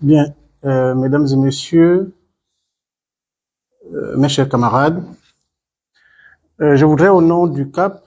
Bien, mesdames et messieurs, mes chers camarades, je voudrais au nom du CAP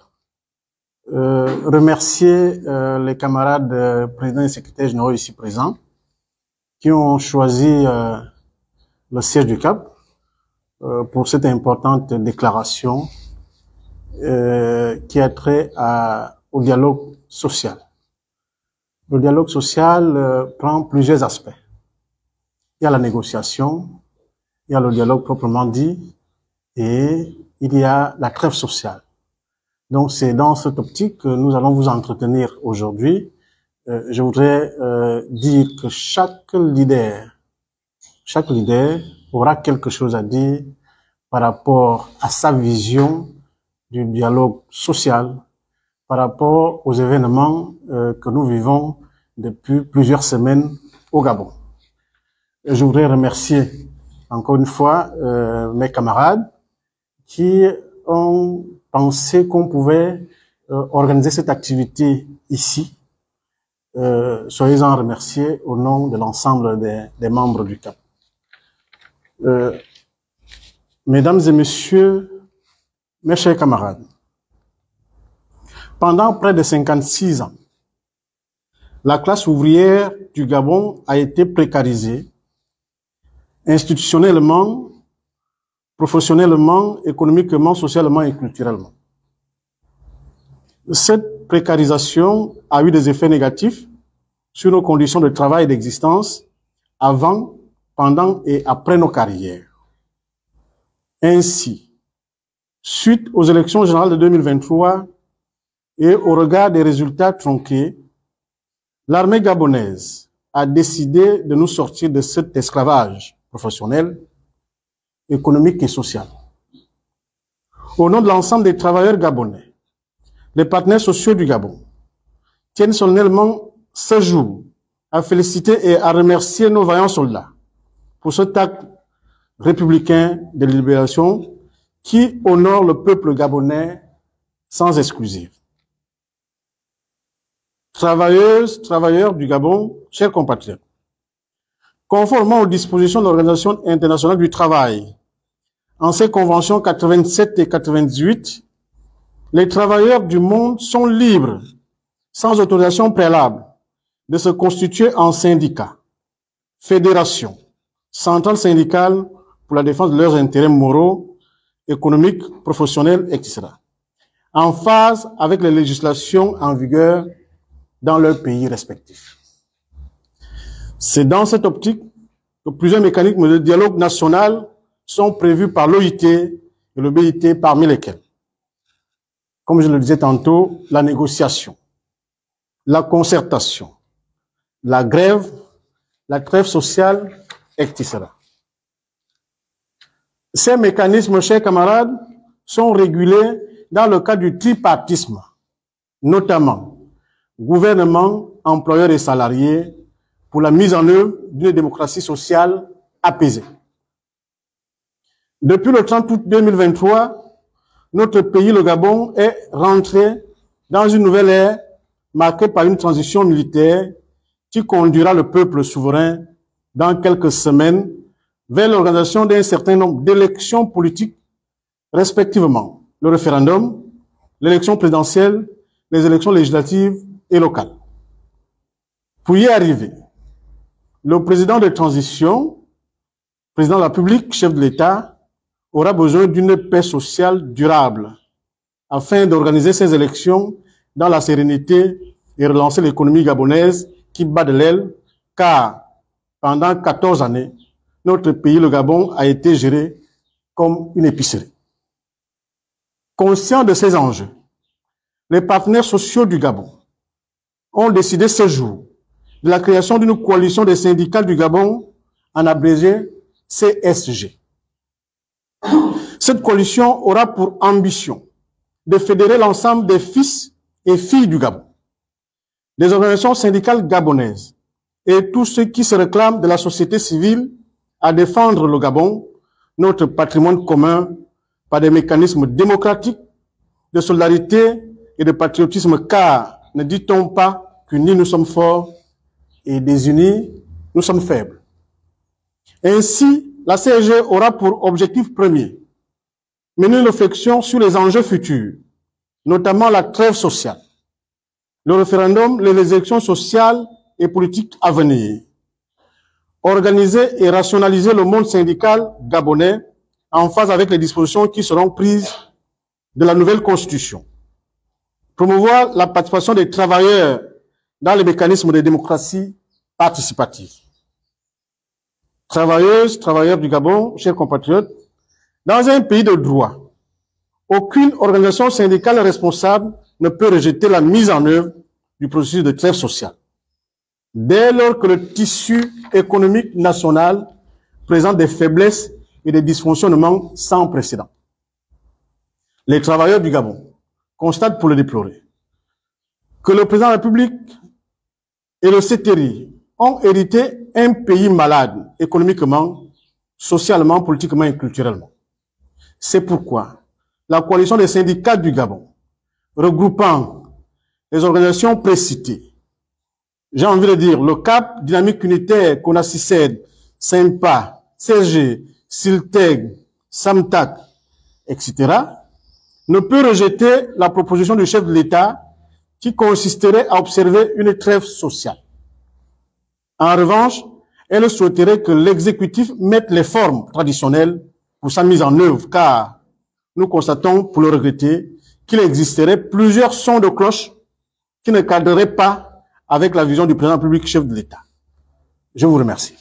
remercier les camarades présidents et secrétaires généraux ici présents qui ont choisi le siège du CAP pour cette importante déclaration qui a trait au dialogue social. Le dialogue social prend plusieurs aspects. Il y a la négociation, il y a le dialogue proprement dit, et il y a la trêve sociale. Donc c'est dans cette optique que nous allons vous entretenir aujourd'hui. Je voudrais dire que chaque leader aura quelque chose à dire par rapport à sa vision du dialogue social, par rapport aux événements que nous vivons depuis plusieurs semaines au Gabon. Je voudrais remercier encore une fois mes camarades qui ont pensé qu'on pouvait organiser cette activité ici. Soyez-en remerciés au nom de l'ensemble des membres du CAP. Mesdames et messieurs, mes chers camarades, pendant près de 56 ans, la classe ouvrière du Gabon a été précarisée institutionnellement, professionnellement, économiquement, socialement et culturellement. Cette précarisation a eu des effets négatifs sur nos conditions de travail et d'existence avant, pendant et après nos carrières. Ainsi, suite aux élections générales de 2023 et au regard des résultats tronqués, l'armée gabonaise a décidé de nous sortir de cet esclavage professionnel, économique et social. Au nom de l'ensemble des travailleurs gabonais, les partenaires sociaux du Gabon tiennent solennellement ce jour à féliciter et à remercier nos vaillants soldats pour cet acte républicain de libération qui honore le peuple gabonais sans exclusive. Travailleuses, travailleurs du Gabon, chers compatriotes, conformément aux dispositions de l'Organisation internationale du travail, en ces conventions 87 et 98, les travailleurs du monde sont libres, sans autorisation préalable, de se constituer en syndicats, fédérations, centrales syndicales pour la défense de leurs intérêts moraux, économiques, professionnels, etc., en phase avec les législations en vigueur dans leurs pays respectifs. C'est dans cette optique que plusieurs mécanismes de dialogue national sont prévus par l'OIT et le BIT, parmi lesquels, comme je le disais tantôt, la négociation, la concertation, la grève, la trêve sociale, etc. Ces mécanismes, chers camarades, sont régulés dans le cadre du tripartisme, notamment gouvernement, employeurs et salariés, pour la mise en œuvre d'une démocratie sociale apaisée. Depuis le 30 août 2023, notre pays, le Gabon, est rentré dans une nouvelle ère marquée par une transition militaire qui conduira le peuple souverain dans quelques semaines vers l'organisation d'un certain nombre d'élections politiques, respectivement le référendum, l'élection présidentielle, les élections législatives et locales. Pour y arriver, le président de transition, président de la République, chef de l'État, aura besoin d'une paix sociale durable afin d'organiser ces élections dans la sérénité et relancer l'économie gabonaise qui bat de l'aile, car pendant 14 années, notre pays, le Gabon, a été géré comme une épicerie. Conscients de ces enjeux, les partenaires sociaux du Gabon ont décidé ce jour de la création d'une coalition des syndicats du Gabon, en abrégé CSG. Cette coalition aura pour ambition de fédérer l'ensemble des fils et filles du Gabon, des organisations syndicales gabonaises et tous ceux qui se réclament de la société civile à défendre le Gabon, notre patrimoine commun, par des mécanismes démocratiques, de solidarité et de patriotisme, car ne dit-on pas qu'unis nous sommes forts et désunis nous sommes faibles. Ainsi, la CSG aura pour objectif premier mener une réflexion sur les enjeux futurs, notamment la trêve sociale, le référendum, les élections sociales et politiques à venir, organiser et rationaliser le monde syndical gabonais en phase avec les dispositions qui seront prises de la nouvelle constitution, promouvoir la participation des travailleurs dans les mécanismes de démocratie participative. Travailleuses, travailleurs du Gabon, chers compatriotes, dans un pays de droit, aucune organisation syndicale responsable ne peut rejeter la mise en œuvre du processus de trêve sociale, dès lors que le tissu économique national présente des faiblesses et des dysfonctionnements sans précédent. Les travailleurs du Gabon constatent pour le déplorer que le président de la République et le CTRI ont hérité un pays malade économiquement, socialement, politiquement et culturellement. C'est pourquoi la coalition des syndicats du Gabon, regroupant les organisations précitées, j'ai envie de dire le CAP, Dynamique Unitaire, CONACICED, SYMPA, CSG, SILTEG, SAMTAC, etc., ne peut rejeter la proposition du chef de l'État qui consisterait à observer une trêve sociale. En revanche, elle souhaiterait que l'exécutif mette les formes traditionnelles pour sa mise en œuvre, car nous constatons, pour le regretter, qu'il existerait plusieurs sons de cloche qui ne cadreraient pas avec la vision du président de la République, chef de l'État. Je vous remercie.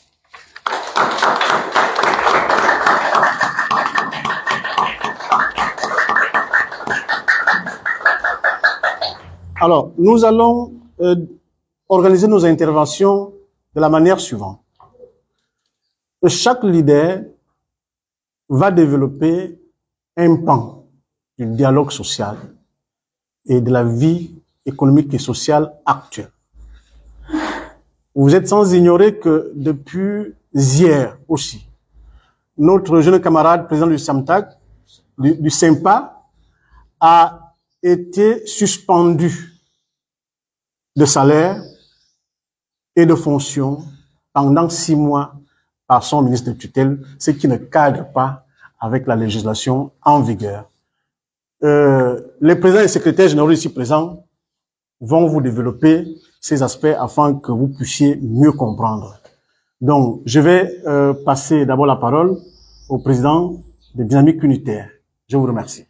Alors, nous allons organiser nos interventions de la manière suivante. Chaque leader va développer un pan du dialogue social et de la vie économique et sociale actuelle. Vous êtes sans ignorer que depuis hier aussi, notre jeune camarade président du SAMTAC, du SYMPA, a été suspendu de salaire et de fonction pendant 6 mois par son ministre de tutelle, ce qui ne cadre pas avec la législation en vigueur. Les présidents et secrétaires généraux ici présents vont vous développer ces aspects afin que vous puissiez mieux comprendre. Donc, je vais passer d'abord la parole au président de Dynamique Unitaire. Je vous remercie.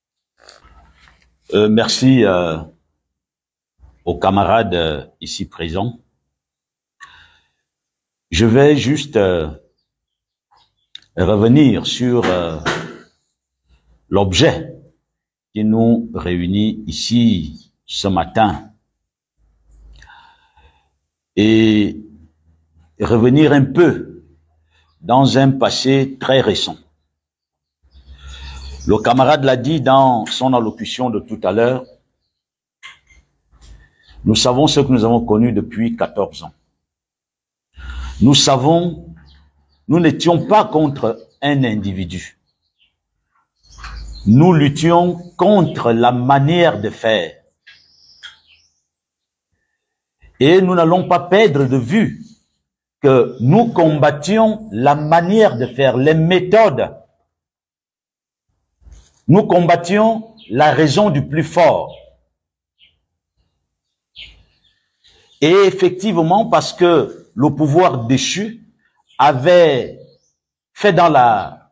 Merci aux camarades ici présents. Je vais juste revenir sur l'objet qui nous réunit ici ce matin et revenir un peu dans un passé très récent. Le camarade l'a dit dans son allocution de tout à l'heure, nous savons ce que nous avons connu depuis 14 ans. Nous savons, nous n'étions pas contre un individu. Nous luttions contre la manière de faire. Et nous n'allons pas perdre de vue que nous combattions la manière de faire, les méthodes. Nous combattions la raison du plus fort. Et effectivement, parce que le pouvoir déchu avait fait dans la...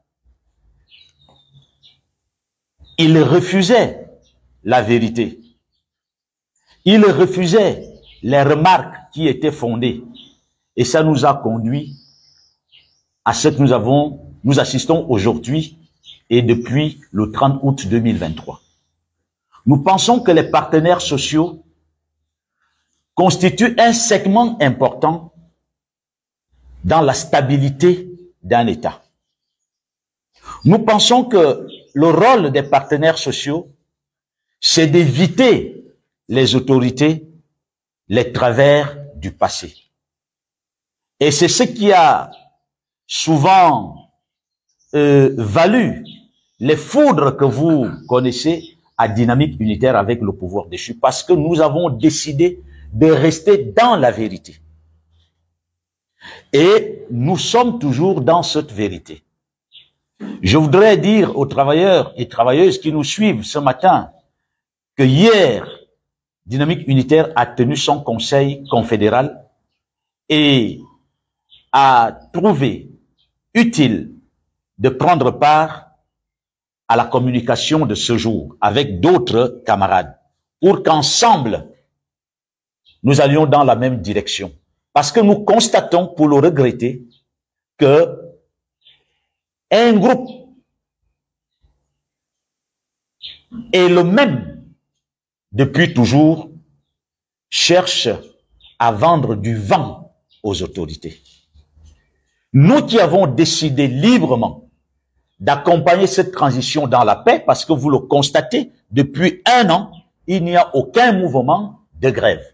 Il refusait la vérité. Il refusait les remarques qui étaient fondées. Et ça nous a conduit à ce que nous assistons aujourd'hui et depuis le 30 août 2023. Nous pensons que les partenaires sociaux constituent un segment important dans la stabilité d'un État. Nous pensons que le rôle des partenaires sociaux, c'est d'éviter les autorités, les travers du passé. Et c'est ce qui a souvent valu les foudres que vous connaissez à Dynamique Unitaire avec le pouvoir déchu, parce que nous avons décidé de rester dans la vérité. Et nous sommes toujours dans cette vérité. Je voudrais dire aux travailleurs et travailleuses qui nous suivent ce matin que hier, Dynamique Unitaire a tenu son conseil confédéral et a trouvé utile de prendre part à la communication de ce jour avec d'autres camarades pour qu'ensemble, nous allions dans la même direction. Parce que nous constatons, pour le regretter, que un groupe est le même depuis toujours, cherche à vendre du vent aux autorités. Nous qui avons décidé librement d'accompagner cette transition dans la paix, parce que vous le constatez, depuis 1 an, il n'y a aucun mouvement de grève.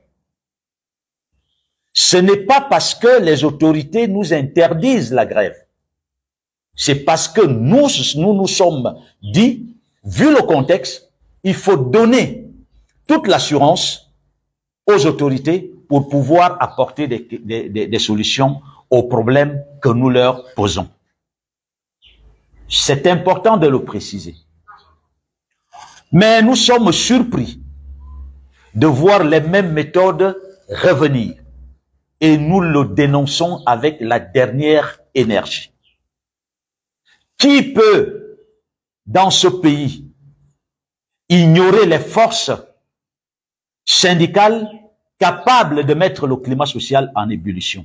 Ce n'est pas parce que les autorités nous interdisent la grève. C'est parce que nous nous sommes dit, vu le contexte, il faut donner toute l'assurance aux autorités pour pouvoir apporter des solutions aux problèmes que nous leur posons. C'est important de le préciser. Mais nous sommes surpris de voir les mêmes méthodes revenir. Et nous le dénonçons avec la dernière énergie. Qui peut, dans ce pays, ignorer les forces syndicales capables de mettre le climat social en ébullition?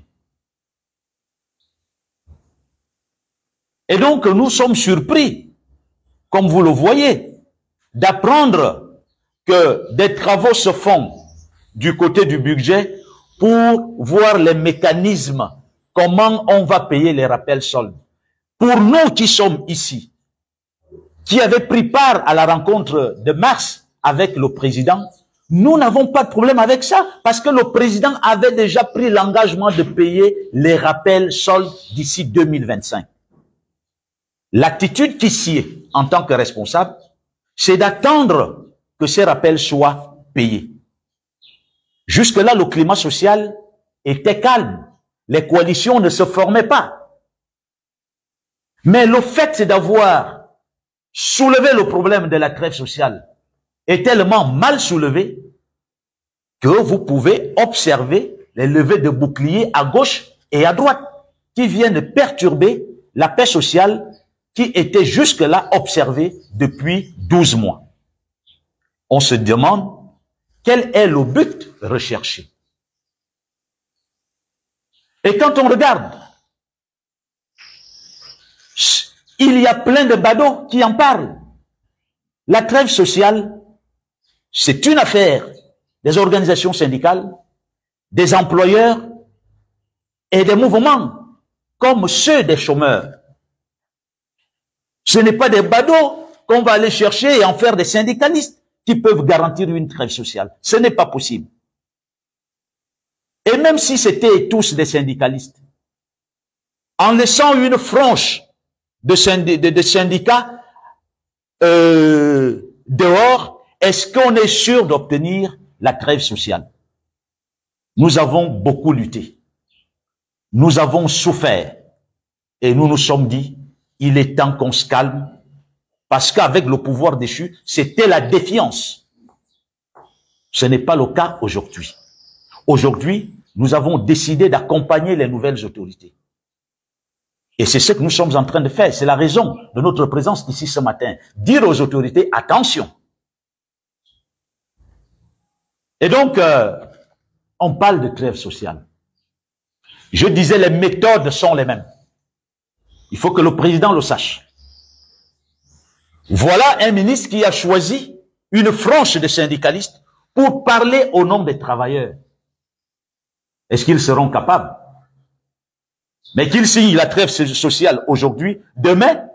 Et donc, nous sommes surpris, comme vous le voyez, d'apprendre que des travaux se font du côté du budget pour voir les mécanismes, comment on va payer les rappels soldes. Pour nous qui sommes ici, qui avaient pris part à la rencontre de mars avec le président, nous n'avons pas de problème avec ça, parce que le président avait déjà pris l'engagement de payer les rappels soldes d'ici 2025. L'attitude qui s'y est, en tant que responsable, c'est d'attendre que ces rappels soient payés. Jusque-là, le climat social était calme. Les coalitions ne se formaient pas. Mais le fait d'avoir soulevé le problème de la trêve sociale est tellement mal soulevé que vous pouvez observer les levées de boucliers à gauche et à droite qui viennent perturber la paix sociale qui était jusque-là observée depuis 12 mois. On se demande quel est le but recherché. Et quand on regarde, il y a plein de badauds qui en parlent. La trêve sociale, c'est une affaire des organisations syndicales, des employeurs et des mouvements comme ceux des chômeurs. Ce n'est pas des badauds qu'on va aller chercher et en faire des syndicalistes qui peuvent garantir une trêve sociale. Ce n'est pas possible. Et même si c'était tous des syndicalistes, en laissant une frange de syndicats dehors, est-ce qu'on est sûr d'obtenir la trêve sociale? Nous avons beaucoup lutté. Nous avons souffert. Et nous nous sommes dit, il est temps qu'on se calme, parce qu'avec le pouvoir déchu, c'était la défiance. Ce n'est pas le cas aujourd'hui. Aujourd'hui, nous avons décidé d'accompagner les nouvelles autorités. Et c'est ce que nous sommes en train de faire. C'est la raison de notre présence ici ce matin. Dire aux autorités, attention. Et donc, on parle de trêve sociale. Je disais, les méthodes sont les mêmes. Il faut que le président le sache. Voilà un ministre qui a choisi une frange de syndicalistes pour parler au nom des travailleurs. Est-ce qu'ils seront capables? Mais qu'ils signent la trêve sociale aujourd'hui, demain,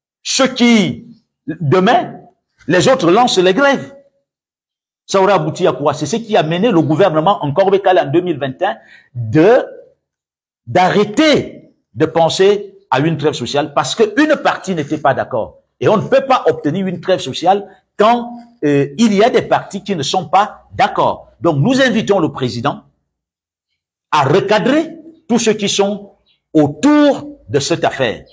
les autres lancent les grèves. Ça aurait abouti à quoi? C'est ce qui a mené le gouvernement en Corbécal en 2021 d'arrêter de penser à une trêve sociale parce qu'une partie n'était pas d'accord. Et on ne peut pas obtenir une trêve sociale quand il y a des partis qui ne sont pas d'accord. Donc nous invitons le président à recadrer tous ceux qui sont autour de cette affaire.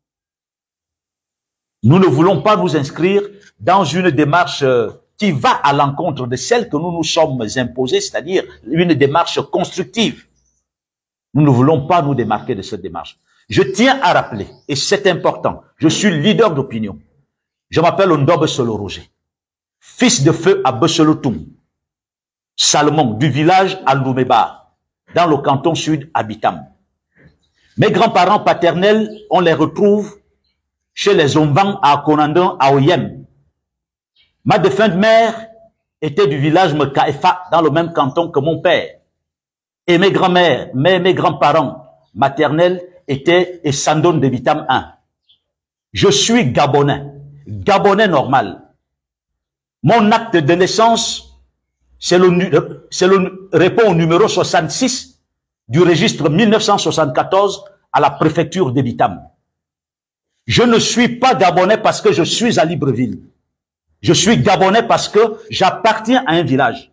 Nous ne voulons pas nous inscrire dans une démarche qui va à l'encontre de celle que nous nous sommes imposées, c'est-à-dire une démarche constructive. Nous ne voulons pas nous démarquer de cette démarche. Je tiens à rappeler, et c'est important, je suis leader d'opinion. Je m'appelle Ondobe Solo Roger, fils de feu à Besselotoum, Salomon, du village à Loumeba, dans le canton sud à Bitam. Mes grands-parents paternels, on les retrouve chez les Ombang à Konandon, à Oyem. Ma défunte mère était du village Mekaefa, dans le même canton que mon père. Et mes grands-mères, mes grands-parents maternels étaient Essandon de Bitam 1. Je suis Gabonais, Gabonais normal. Mon acte de naissance, répond au numéro 66 du registre 1974 à la préfecture de Bitam. Je ne suis pas Gabonais parce que je suis à Libreville. Je suis Gabonais parce que j'appartiens à un village.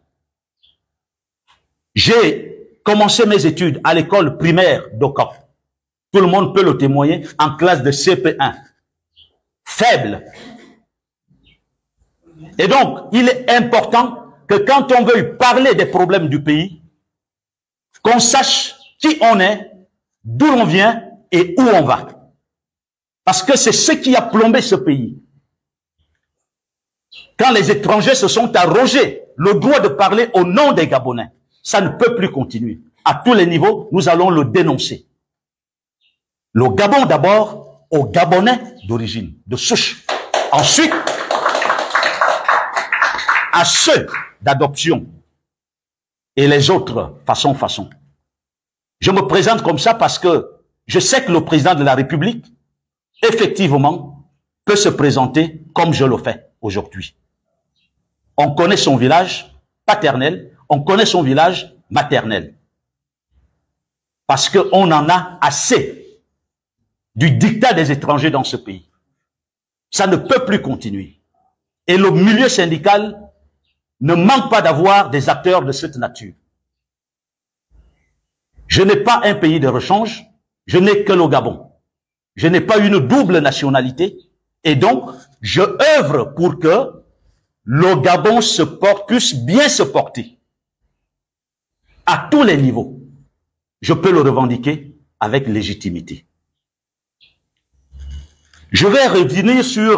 J'ai commencé mes études à l'école primaire d'Okop. Tout le monde peut le témoigner, en classe de CP1. Faible. Et donc, il est important que quand on veuille parler des problèmes du pays, qu'on sache qui on est, d'où l'on vient et où on va. Parce que c'est ce qui a plombé ce pays. Quand les étrangers se sont arrogés le droit de parler au nom des Gabonais, ça ne peut plus continuer. À tous les niveaux, nous allons le dénoncer. Le Gabon d'abord, aux Gabonais d'origine, de souche. Ensuite, à ceux d'adoption et les autres façon. Je me présente comme ça parce que je sais que le président de la République, effectivement, peut se présenter comme je le fais aujourd'hui. On connaît son village paternel, on connaît son village maternel. Parce qu'on en a assez du dictat des étrangers dans ce pays. Ça ne peut plus continuer. Et le milieu syndical ne manque pas d'avoir des acteurs de cette nature. Je n'ai pas un pays de rechange, je n'ai que le Gabon. Je n'ai pas une double nationalité et donc je œuvre pour que le Gabon puisse bien se porter à tous les niveaux. Je peux le revendiquer avec légitimité. Je vais revenir sur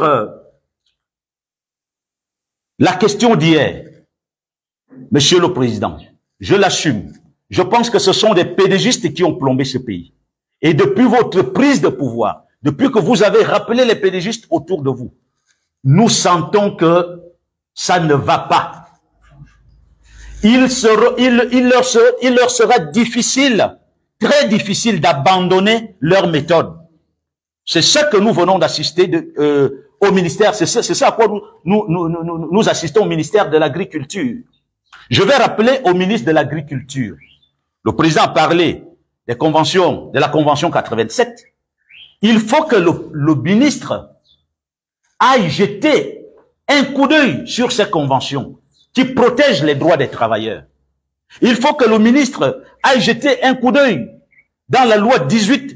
la question d'hier. Monsieur le Président, je l'assume. Je pense que ce sont des pédégistes qui ont plombé ce pays. Et depuis votre prise de pouvoir, depuis que vous avez rappelé les pédégistes autour de vous, nous sentons que ça ne va pas. Il leur sera difficile, très difficile d'abandonner leur méthode. C'est ce que nous venons d'assister au ministère, c'est ça à quoi nous assistons au ministère de l'Agriculture. Je vais rappeler au ministre de l'Agriculture. Le président a parlé des conventions, de la Convention 87. Il faut que le ministre aille jeter un coup d'œil sur ces conventions qui protègent les droits des travailleurs. Il faut que le ministre aille jeter un coup d'œil dans la loi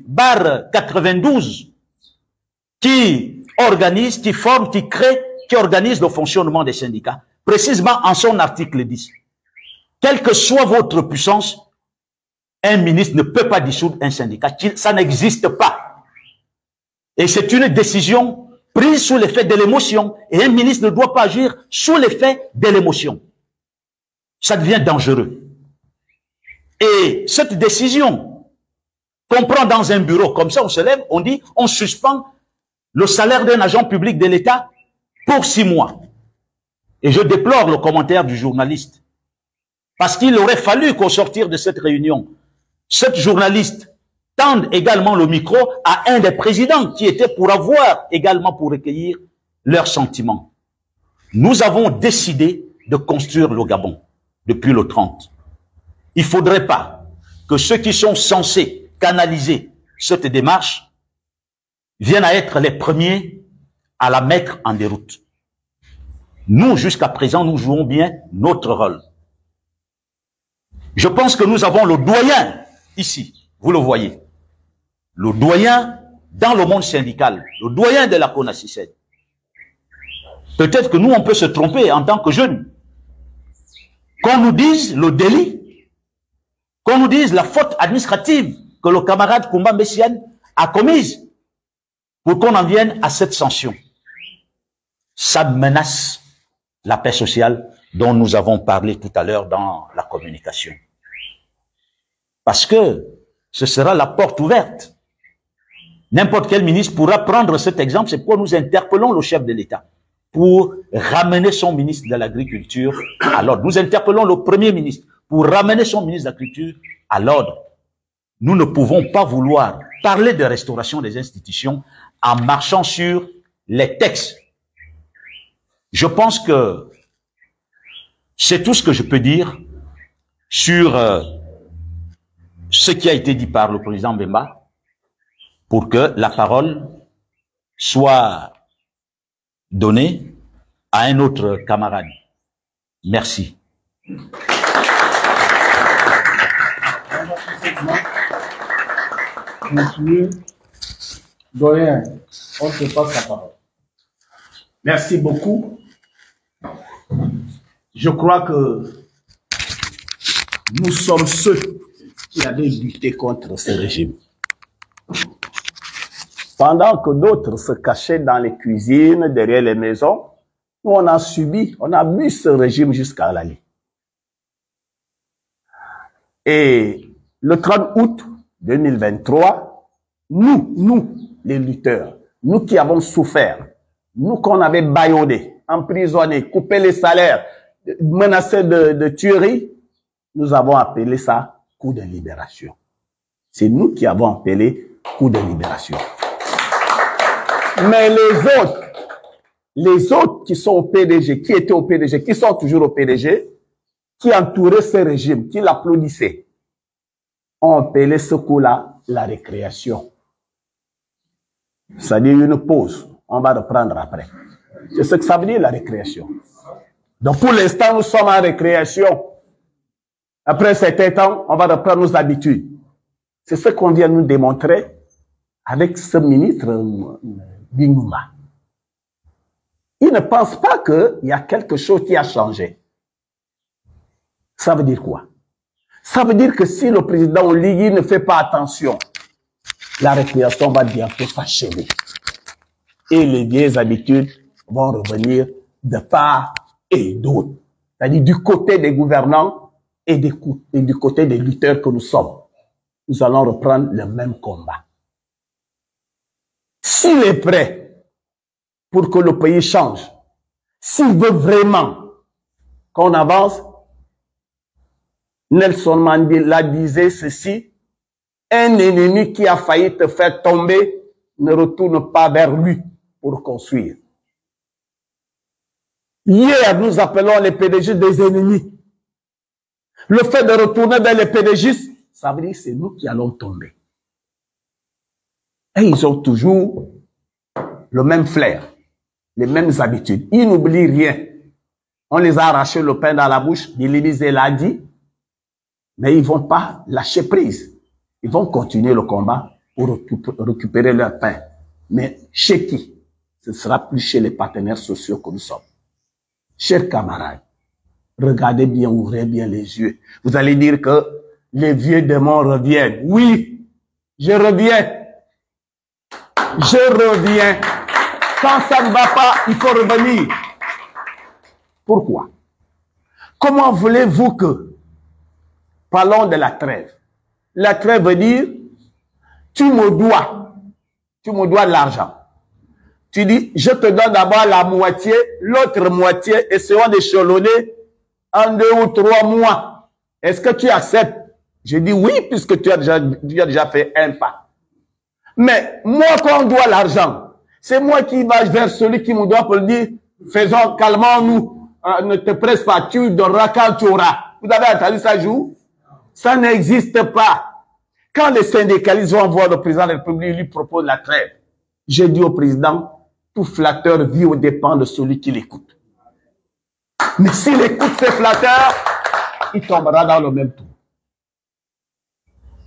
18/92 qui organise, qui forme, qui crée, qui organise le fonctionnement des syndicats. Précisément en son article 10. Quelle que soit votre puissance, un ministre ne peut pas dissoudre un syndicat. Ça n'existe pas. Et c'est une décision prise sous l'effet de l'émotion. Et un ministre ne doit pas agir sous l'effet de l'émotion. Ça devient dangereux. Et cette décision qu'on prend dans un bureau, comme ça on se lève, on dit, on suspend le salaire d'un agent public de l'État pour 6 mois. Et je déplore le commentaire du journaliste. Parce qu'il aurait fallu qu'au sortir de cette réunion, cette journaliste tende également le micro à un des présidents qui était pour avoir également pour recueillir leurs sentiments. Nous avons décidé de construire le Gabon depuis le 30. Il ne faudrait pas que ceux qui sont censés canaliser cette démarche viennent à être les premiers à la mettre en déroute. Nous, jusqu'à présent, nous jouons bien notre rôle. Je pense que nous avons le doyen ici, vous le voyez. le doyen dans le monde syndical, le doyen de la CONACYSEN. Peut-être que nous, on peut se tromper en tant que jeunes. Qu'on nous dise le délit, qu'on nous dise la faute administrative que le camarade Koumba Messiane a commise pour qu'on en vienne à cette sanction. Ça menace la paix sociale dont nous avons parlé tout à l'heure dans la communication. Parce que ce sera la porte ouverte. N'importe quel ministre pourra prendre cet exemple, c'est pourquoi nous interpellons le chef de l'État pour ramener son ministre de l'Agriculture à l'ordre. Nous interpellons le Premier ministre pour ramener son ministre de l'Agriculture à l'ordre. Nous ne pouvons pas vouloir parler de restauration des institutions en marchant sur les textes. Je pense que c'est tout ce que je peux dire sur ce qui a été dit par le président Mbemba pour que la parole soit donnée à un autre camarade. Merci. Monsieur Doyen, on se passe la parole. Merci beaucoup. Je crois que nous sommes ceux qui avaient lutté contre ce régime. Pendant que d'autres se cachaient dans les cuisines, derrière les maisons, nous on a subi, on a vu ce régime jusqu'à l'aller. Et le 30 août 2023, nous, les lutteurs, nous qui avons souffert, nous qu'on avait bâillonnés, emprisonnés, coupé les salaires, menacés de tuerie, nous avons appelé ça coup de libération. C'est nous qui avons appelé coup de libération. Mais les autres qui sont au PDG, qui étaient au PDG, qui sont toujours au PDG, qui entouraient ce régime, qui l'applaudissaient, ont appelé ce coup-là la récréation. C'est-à-dire une pause. On va reprendre après. C'est ce que ça veut dire la récréation. Donc pour l'instant, nous sommes en récréation. Après un certain temps, on va reprendre nos habitudes. C'est ce qu'on vient nous démontrer avec ce ministre Bingouma. Il ne pense pas qu'il y a quelque chose qui a changé. Ça veut dire quoi? Ça veut dire que si le président Oligui ne fait pas attention, la récréation va bientôt s'achever. Et les vieilles habitudes vont revenir de part et d'autre. C'est-à-dire du côté des gouvernants et du côté des lutteurs que nous sommes. Nous allons reprendre le même combat. S'il est prêt pour que le pays change, s'il veut vraiment qu'on avance, Nelson Mandela disait ceci: un ennemi qui a failli te faire tomber ne retourne pas vers lui pour construire. Hier, nous appelons les PDG des ennemis. Le fait de retourner vers les PDG, ça veut dire que c'est nous qui allons tomber. Et ils ont toujours le même flair, les mêmes habitudes. Ils n'oublient rien. On les a arraché le pain dans la bouche, Billy l'a dit, mais ils vont pas lâcher prise. Ils vont continuer le combat pour récupérer leur pain. Mais chez qui? Ce ne sera plus chez les partenaires sociaux que nous sommes. Chers camarades, regardez bien, ouvrez bien les yeux. Vous allez dire que les vieux démons reviennent. Oui, je reviens. Je reviens. Quand ça ne va pas, il faut revenir. Pourquoi? Comment voulez-vous que, parlons de la trêve. La trêve veut dire, tu me dois de l'argent. Tu dis, je te donne d'abord la moitié, l'autre moitié, essayons d'échelonner en 2 ou 3 mois. Est-ce que tu acceptes? Je dis oui, puisque tu as déjà fait un pas. Mais moi, quand on doit l'argent, c'est moi qui va vers celui qui me doit pour dire, faisons, calmons-nous, ne te presse pas, tu donneras quand tu auras. Vous avez entendu ça, jour? Ça n'existe pas. Quand les syndicalistes vont voir le président de la République, il lui propose la trêve. J'ai dit au président, tout flatteur vit aux dépens de celui qui l'écoute. Mais s'il écoute ses flatteurs, il tombera dans le même trou.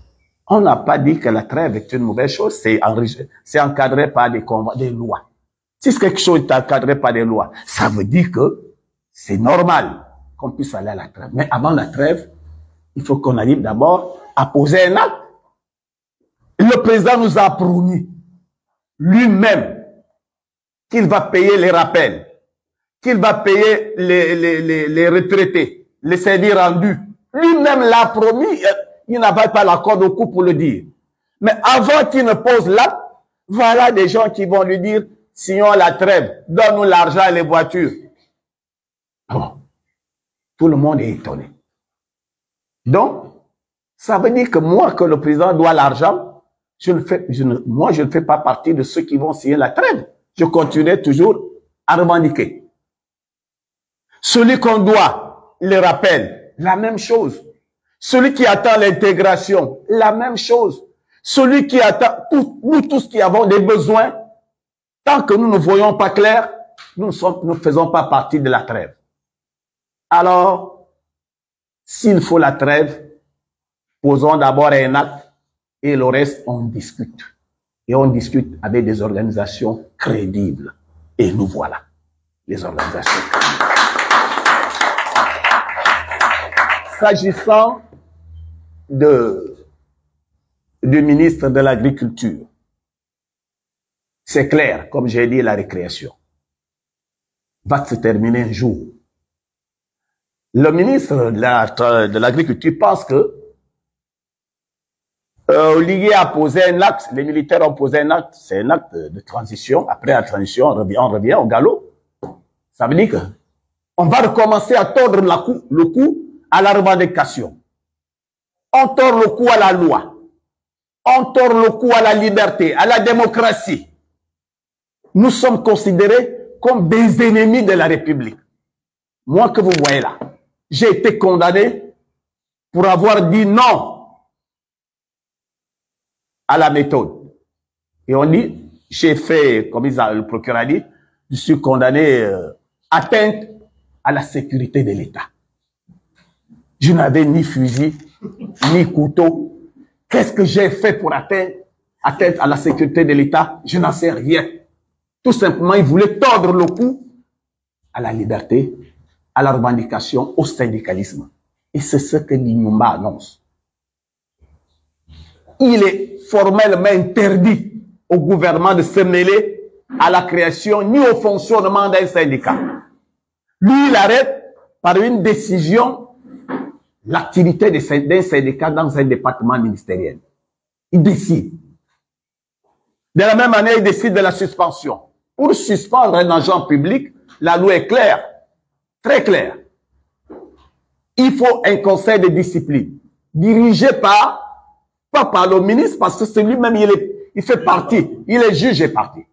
On n'a pas dit que la trêve est une mauvaise chose, c'est encadré par des lois. Si quelque chose est encadré par des lois, ça veut dire que c'est normal qu'on puisse aller à la trêve. Mais avant la trêve, il faut qu'on arrive d'abord à poser un acte. Le président nous a promis lui-même qu'il va payer les rappels, qu'il va payer les retraités, les services rendus. Lui-même l'a promis, il n'avait pas la corde au cou pour le dire. Mais avant qu'il ne pose l'acte, voilà des gens qui vont lui dire, signons la trêve, donne-nous l'argent et les voitures. Bon, tout le monde est étonné. Donc, ça veut dire que moi, que le président doit l'argent, moi, je ne fais pas partie de ceux qui vont signer la trêve. Je continuerai toujours à revendiquer. Celui qu'on doit, les rappels, la même chose. Celui qui attend l'intégration, la même chose. Celui qui attend, nous tous qui avons des besoins, tant que nous ne voyons pas clair, nous ne faisons pas partie de la trêve. Alors, s'il faut la trêve, posons d'abord un acte et le reste, on discute. Et on discute avec des organisations crédibles. Et nous voilà, les organisations crédibles. S'agissant du ministre de l'Agriculture, c'est clair, comme j'ai dit, la récréation va se terminer un jour. Le ministre de l'Agriculture pense que Oligué a posé un acte, les militaires ont posé un acte, c'est un acte de transition. Après la transition, on revient au galop. Ça veut dire que on va recommencer à tordre le cou à la revendication. On tord le cou à la loi. On tord le cou à la liberté, à la démocratie. Nous sommes considérés comme des ennemis de la République. Moi que vous voyez là, j'ai été condamné pour avoir dit non à la méthode. Et on dit, j'ai fait, comme le procureur a dit, je suis condamné atteinte à la sécurité de l'État. Je n'avais ni fusil, ni couteau. Qu'est-ce que j'ai fait pour atteindre à la sécurité de l'État? Je n'en sais rien. Tout simplement, ils voulaient tordre le cou à la liberté, à la revendication, au syndicalisme. Et c'est ce que l'INUMA annonce. Il est formellement interdit au gouvernement de se mêler à la création ni au fonctionnement d'un syndicat. Lui, il arrête par une décision l'activité d'un syndicat dans un département ministériel. Il décide. De la même manière, il décide de la suspension. Pour suspendre un agent public, la loi est claire, très claire. Il faut un conseil de discipline dirigé pas par le ministre, parce que c'est lui-même, il fait partie, il est juge et partie.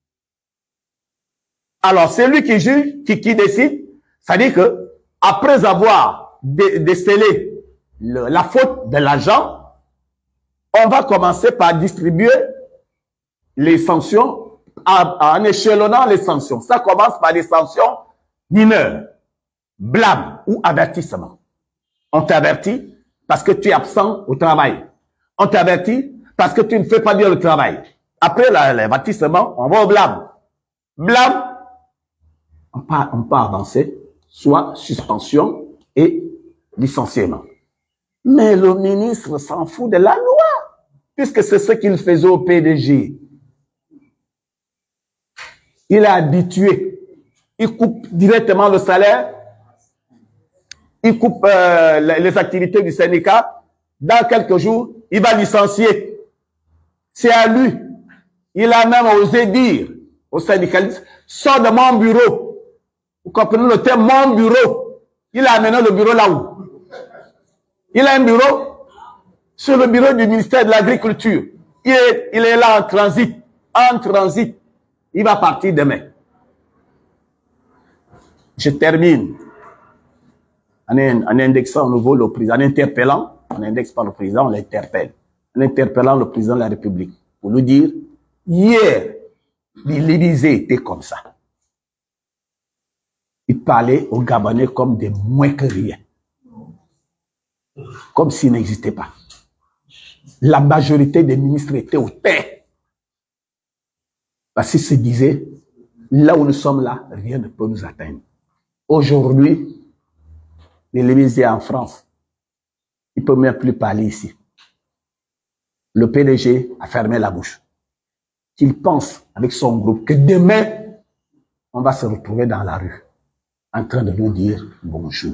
Alors, c'est lui qui juge, qui décide, c'est-à-dire que après avoir décelé la faute de l'agent, on va commencer par distribuer les sanctions en échelonnant les sanctions. Ça commence par des sanctions mineures, blâme ou avertissement. On t'avertit parce que tu es absent au travail. On t'avertit parce que tu ne fais pas bien le travail. Après l'avertissement, on va au blâme. Blâme, on peut avancer, soit suspension et licenciement. Mais le ministre s'en fout de la loi, puisque c'est ce qu'il faisait au PDG. Il est habitué. Il coupe directement le salaire. Il coupe les activités du syndicat. Dans quelques jours, il va licencier. C'est à lui. Il a même osé dire aux syndicalistes, sors de mon bureau. Vous comprenez le terme, mon bureau. Il a amené le bureau là-haut. Il a un bureau sur le bureau du ministère de l'Agriculture. Il est là en transit. En transit. Il va partir demain. Je termine en indexant au nouveau le président, en interpellant, on indexe pas le président, on l'interpelle. En interpellant le président de la République pour lui dire, hier, l'Élysée était comme ça. Il parlait aux Gabonais comme des moins que rien. Comme s'il n'existait pas. la majorité des ministres étaient au terre. Parce qu'ils se disaient, là où nous sommes là, rien ne peut nous atteindre. Aujourd'hui, l'Élysée en France, il ne peut même plus parler ici. Le PDG a fermé la bouche. Il pense avec son groupe que demain, on va se retrouver dans la rue, en train de nous dire bonjour.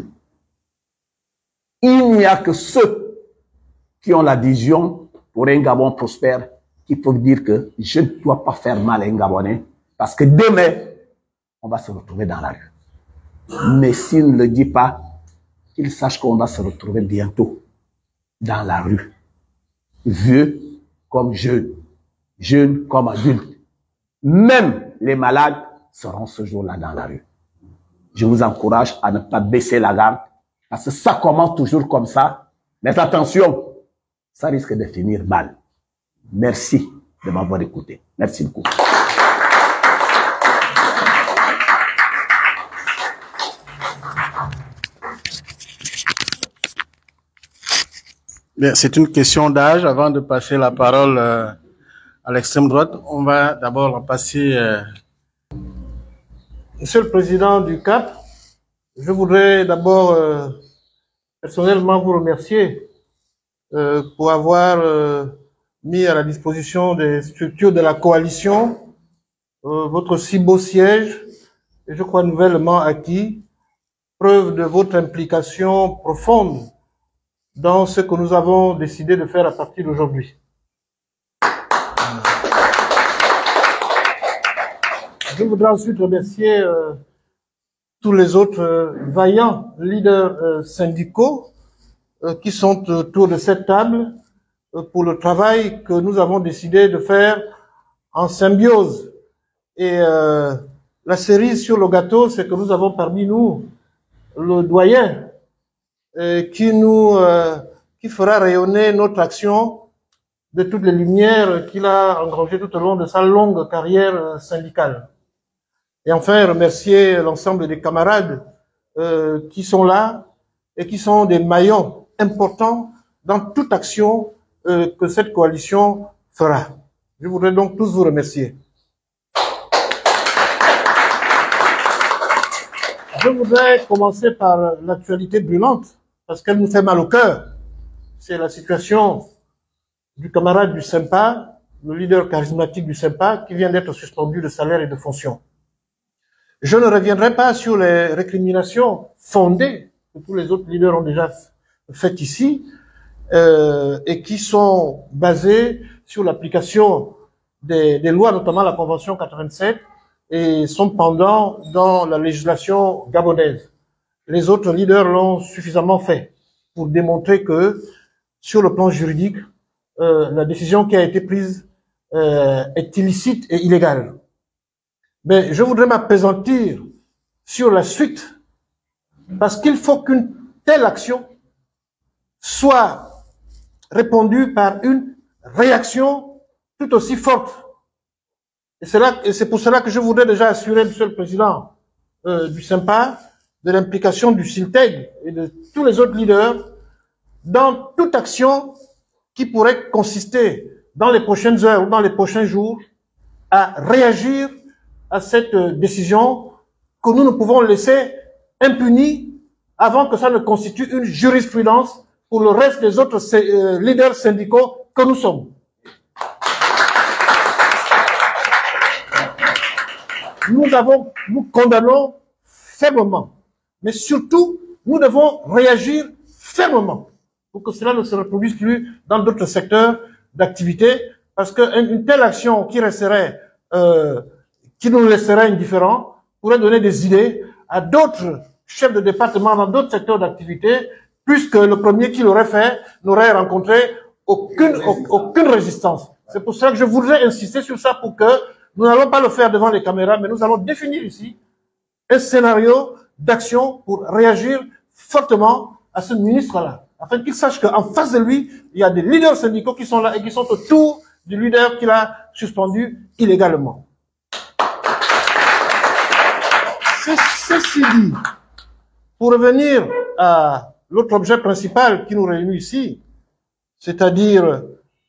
Il n'y a que ceux qui ont la vision pour un Gabon prospère qui peuvent dire que je ne dois pas faire mal à un Gabonais parce que demain, on va se retrouver dans la rue. Mais s'il ne le dit pas, qu'il sache qu'on va se retrouver bientôt dans la rue. Vieux comme jeunes, jeunes comme adultes. Même les malades seront ce jour-là dans la rue. Je vous encourage à ne pas baisser la garde parce que ça commence toujours comme ça. Mais attention, ça risque de finir mal. Merci de m'avoir écouté. Merci beaucoup. C'est une question d'âge. Avant de passer la parole à l'extrême droite, on va d'abord la passer. Monsieur le Président du CAP, je voudrais d'abord personnellement vous remercier pour avoir mis à la disposition des structures de la coalition votre si beau siège, et je crois nouvellement acquis, preuve de votre implication profonde dans ce que nous avons décidé de faire à partir d'aujourd'hui. Je voudrais ensuite remercier tous les autres vaillants leaders syndicaux qui sont autour de cette table pour le travail que nous avons décidé de faire en symbiose. Et la cerise sur le gâteau, c'est que nous avons parmi nous le doyen qui fera rayonner notre action de toutes les lumières qu'il a engrangées tout au long de sa longue carrière syndicale. Et enfin, remercier l'ensemble des camarades qui sont là et qui sont des maillons importants dans toute action que cette coalition fera. Je voudrais donc tous vous remercier. Je voudrais commencer par l'actualité brûlante, parce qu'elle nous fait mal au cœur. C'est la situation du camarade du SYMPA, le leader charismatique du SYMPA, qui vient d'être suspendu de salaire et de fonction. Je ne reviendrai pas sur les récriminations fondées que tous les autres leaders ont déjà faites ici, et qui sont basées sur l'application des lois, notamment la Convention 87, et sont pendants dans la législation gabonaise. Les autres leaders l'ont suffisamment fait pour démontrer que, sur le plan juridique, la décision qui a été prise est illicite et illégale. Mais je voudrais m'appesantir sur la suite, parce qu'il faut qu'une telle action soit répondue par une réaction tout aussi forte. Et c'est pour cela que je voudrais déjà assurer, Monsieur le Président du SYMPA, de l'implication du SILTEG et de tous les autres leaders dans toute action qui pourrait consister dans les prochaines heures ou dans les prochains jours à réagir à cette décision que nous ne pouvons laisser impunie avant que ça ne constitue une jurisprudence pour le reste des autres leaders syndicaux que nous sommes. Nous condamnons fermement, mais surtout, nous devons réagir fermement pour que cela ne se reproduise plus dans d'autres secteurs d'activité, parce qu'une telle action qui resterait, qui nous laisserait indifférents, pourrait donner des idées à d'autres chefs de département dans d'autres secteurs d'activité, puisque le premier qui l'aurait fait n'aurait rencontré aucune résistance. C'est pour ça que je voudrais insister sur ça, pour que nous n'allons pas le faire devant les caméras, mais nous allons définir ici un scénario d'action pour réagir fortement à ce ministre-là, afin qu'il sache qu'en face de lui, il y a des leaders syndicaux qui sont là et qui sont autour du leader qu'il a suspendu illégalement. Ceci dit, pour revenir à l'autre objet principal qui nous réunit ici, c'est-à-dire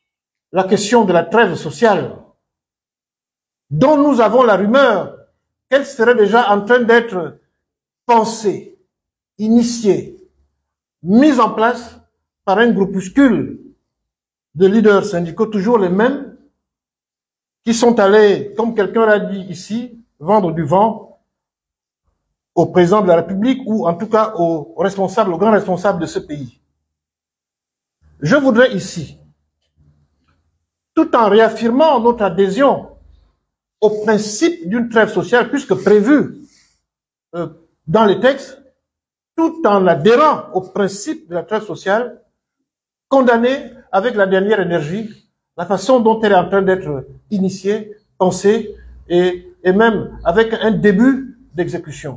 la question de la trêve sociale, dont nous avons la rumeur qu'elle serait déjà en train d'être pensée, initiée, mise en place par un groupuscule de leaders syndicaux, toujours les mêmes, qui sont allés, comme quelqu'un l'a dit ici, vendre du vent au président de la République ou en tout cas au grand responsable de ce pays. Je voudrais ici, tout en réaffirmant notre adhésion au principe d'une trêve sociale, puisque prévu dans les textes, tout en adhérant au principe de la trêve sociale, condamner avec la dernière énergie la façon dont elle est en train d'être initiée, pensée et même avec un début d'exécution.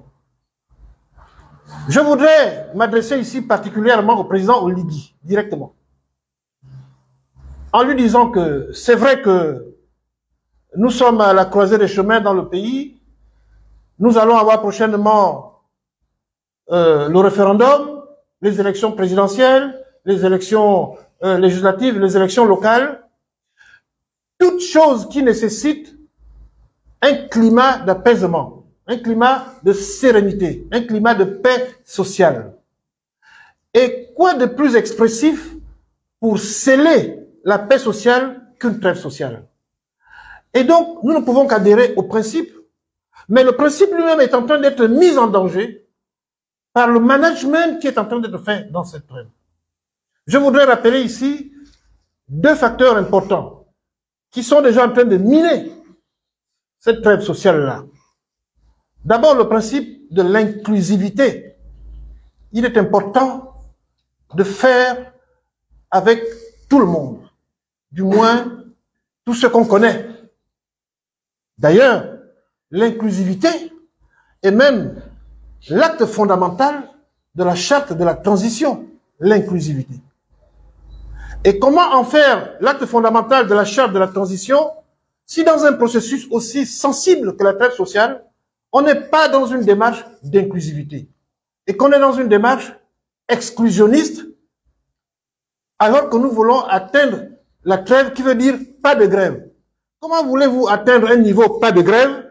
Je voudrais m'adresser ici particulièrement au président Oligui, directement, en lui disant que c'est vrai que nous sommes à la croisée des chemins dans le pays. Nous allons avoir prochainement le référendum, les élections présidentielles, les élections législatives, les élections locales. Toutes choses qui nécessitent un climat d'apaisement, un climat de sérénité, un climat de paix sociale. Et quoi de plus expressif pour sceller la paix sociale qu'une trêve sociale? Et donc, nous ne pouvons qu'adhérer au principe, mais le principe lui-même est en train d'être mis en danger par le management qui est en train d'être fait dans cette trêve. Je voudrais rappeler ici deux facteurs importants qui sont déjà en train de miner cette trêve sociale-là. D'abord, le principe de l'inclusivité. Il est important de faire avec tout le monde, du moins tout ce qu'on connaît. D'ailleurs, l'inclusivité est même l'acte fondamental de la charte de la transition, l'inclusivité. Et comment en faire l'acte fondamental de la charte de la transition si dans un processus aussi sensible que la trêve sociale, on n'est pas dans une démarche d'inclusivité et qu'on est dans une démarche exclusionniste alors que nous voulons atteindre la trêve qui veut dire pas de grève. Comment voulez-vous atteindre un niveau pas de grève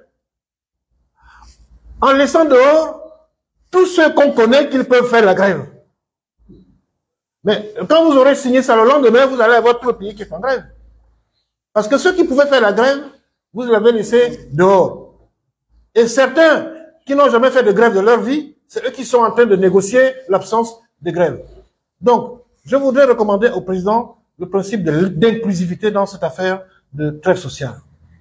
en laissant dehors tous ceux qu'on connaît qu'ils peuvent faire la grève? Mais quand vous aurez signé ça le lendemain, vous allez avoir tout le pays qui est en grève. Parce que ceux qui pouvaient faire la grève, vous les avez laissés dehors. Et certains qui n'ont jamais fait de grève de leur vie, c'est eux qui sont en train de négocier l'absence de grève. Donc, je voudrais recommander au président le principe d'inclusivité dans cette affaire de trêve sociale.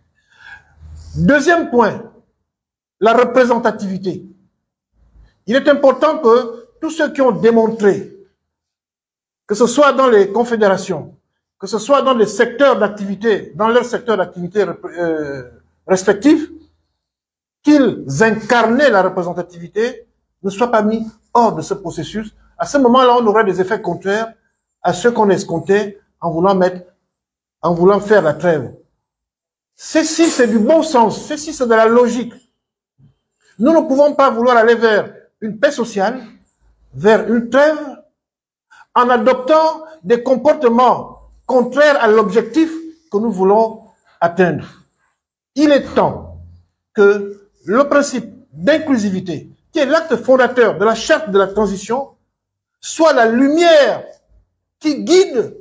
Deuxième point, la représentativité. Il est important que tous ceux qui ont démontré, que ce soit dans les confédérations, que ce soit dans les secteurs d'activité, dans leurs secteurs d'activité respectifs, qu'ils incarnaient la représentativité, ne soient pas mis hors de ce processus. À ce moment-là, on aurait des effets contraires à ceux qu'on escomptait en voulant faire la trêve. Ceci, c'est du bon sens. Ceci, c'est de la logique. Nous ne pouvons pas vouloir aller vers une paix sociale, vers une trêve, en adoptant des comportements contraires à l'objectif que nous voulons atteindre. Il est temps que le principe d'inclusivité, qui est l'acte fondateur de la charte de la transition, soit la lumière qui guide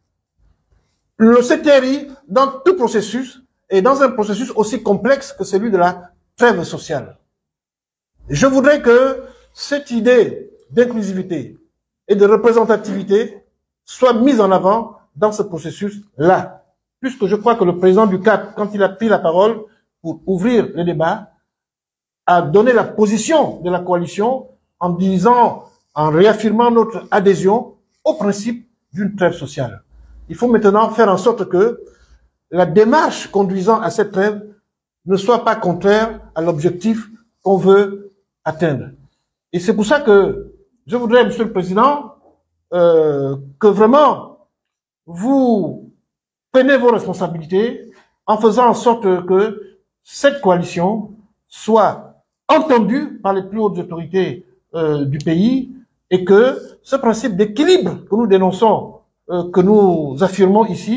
le CTRI dans tout processus, et dans un processus aussi complexe que celui de la trêve sociale. Je voudrais que cette idée d'inclusivité et de représentativité soit mise en avant dans ce processus-là. Puisque je crois que le président du CAP, quand il a pris la parole pour ouvrir le débat, a donné la position de la coalition en disant, en réaffirmant notre adhésion au principe d'une trêve sociale. Il faut maintenant faire en sorte que la démarche conduisant à cette trêve ne soit pas contraire à l'objectif qu'on veut atteindre. Et c'est pour ça que je voudrais, Monsieur le Président, que vraiment vous prenez vos responsabilités en faisant en sorte que cette coalition soit entendue par les plus hautes autorités du pays et que ce principe d'équilibre que nous dénonçons, que nous affirmons ici,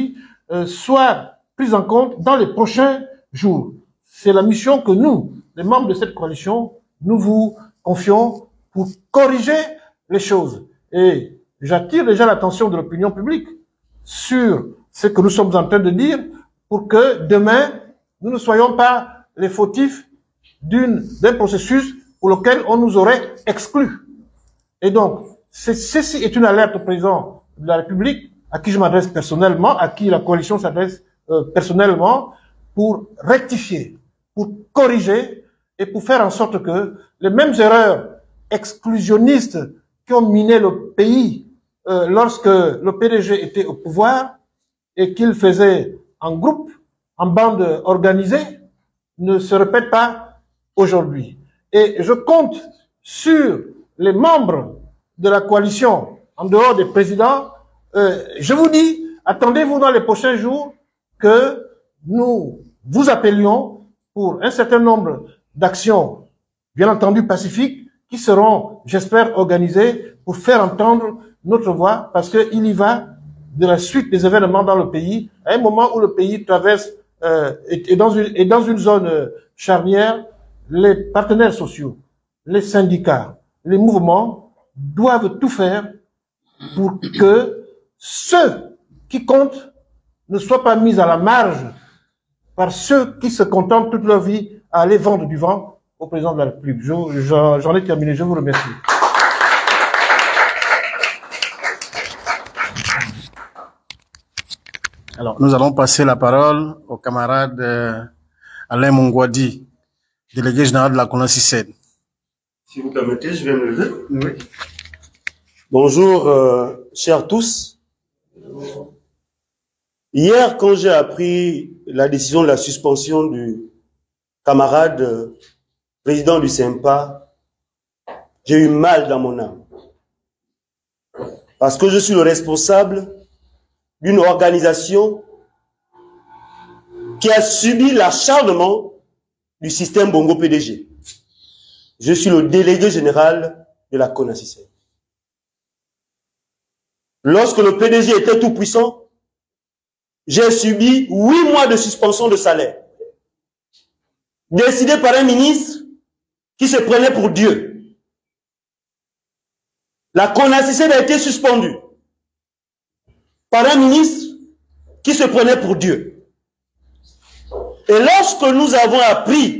soient prises en compte dans les prochains jours. C'est la mission que nous, les membres de cette coalition, nous vous confions pour corriger les choses. Et j'attire déjà l'attention de l'opinion publique sur ce que nous sommes en train de dire pour que demain, nous ne soyons pas les fautifs d'un processus pour lequel on nous aurait exclus. Et donc, ceci est une alerte au président de la République, à qui je m'adresse personnellement, à qui la coalition s'adresse personnellement, pour rectifier, pour corriger et pour faire en sorte que les mêmes erreurs exclusionnistes qui ont miné le pays lorsque le PDG était au pouvoir et qu'il faisait en groupe, en bande organisée, ne se répètent pas aujourd'hui. Et je compte sur les membres de la coalition, en dehors des présidents. Je vous dis, attendez-vous dans les prochains jours que nous vous appelions pour un certain nombre d'actions, bien entendu pacifiques, qui seront, j'espère, organisées pour faire entendre notre voix, parce qu'il y va de la suite des événements dans le pays, à un moment où le pays traverse est dans une zone charnière. Les partenaires sociaux, les syndicats, les mouvements doivent tout faire pour que ceux qui comptent ne soient pas mis à la marge par ceux qui se contentent toute leur vie à aller vendre du vent au président de la République. J'en ai terminé, je vous remercie. Alors, nous allons passer la parole au camarade Alain Mungwadi, délégué général de la CONACYCED. Si vous permettez, je vais me lever. Oui. Bonjour, chers tous. Hier, quand j'ai appris la décision de la suspension du camarade président du SEMPA, j'ai eu mal dans mon âme. Parce que je suis le responsable d'une organisation qui a subi l'acharnement du système Bongo PDG. Je suis le délégué général de la CONACYCED. Lorsque le PDG était tout puissant, j'ai subi 8 mois de suspension de salaire, décidé par un ministre qui se prenait pour Dieu. La CONACYCED a été suspendue par un ministre qui se prenait pour Dieu. Et lorsque nous avons appris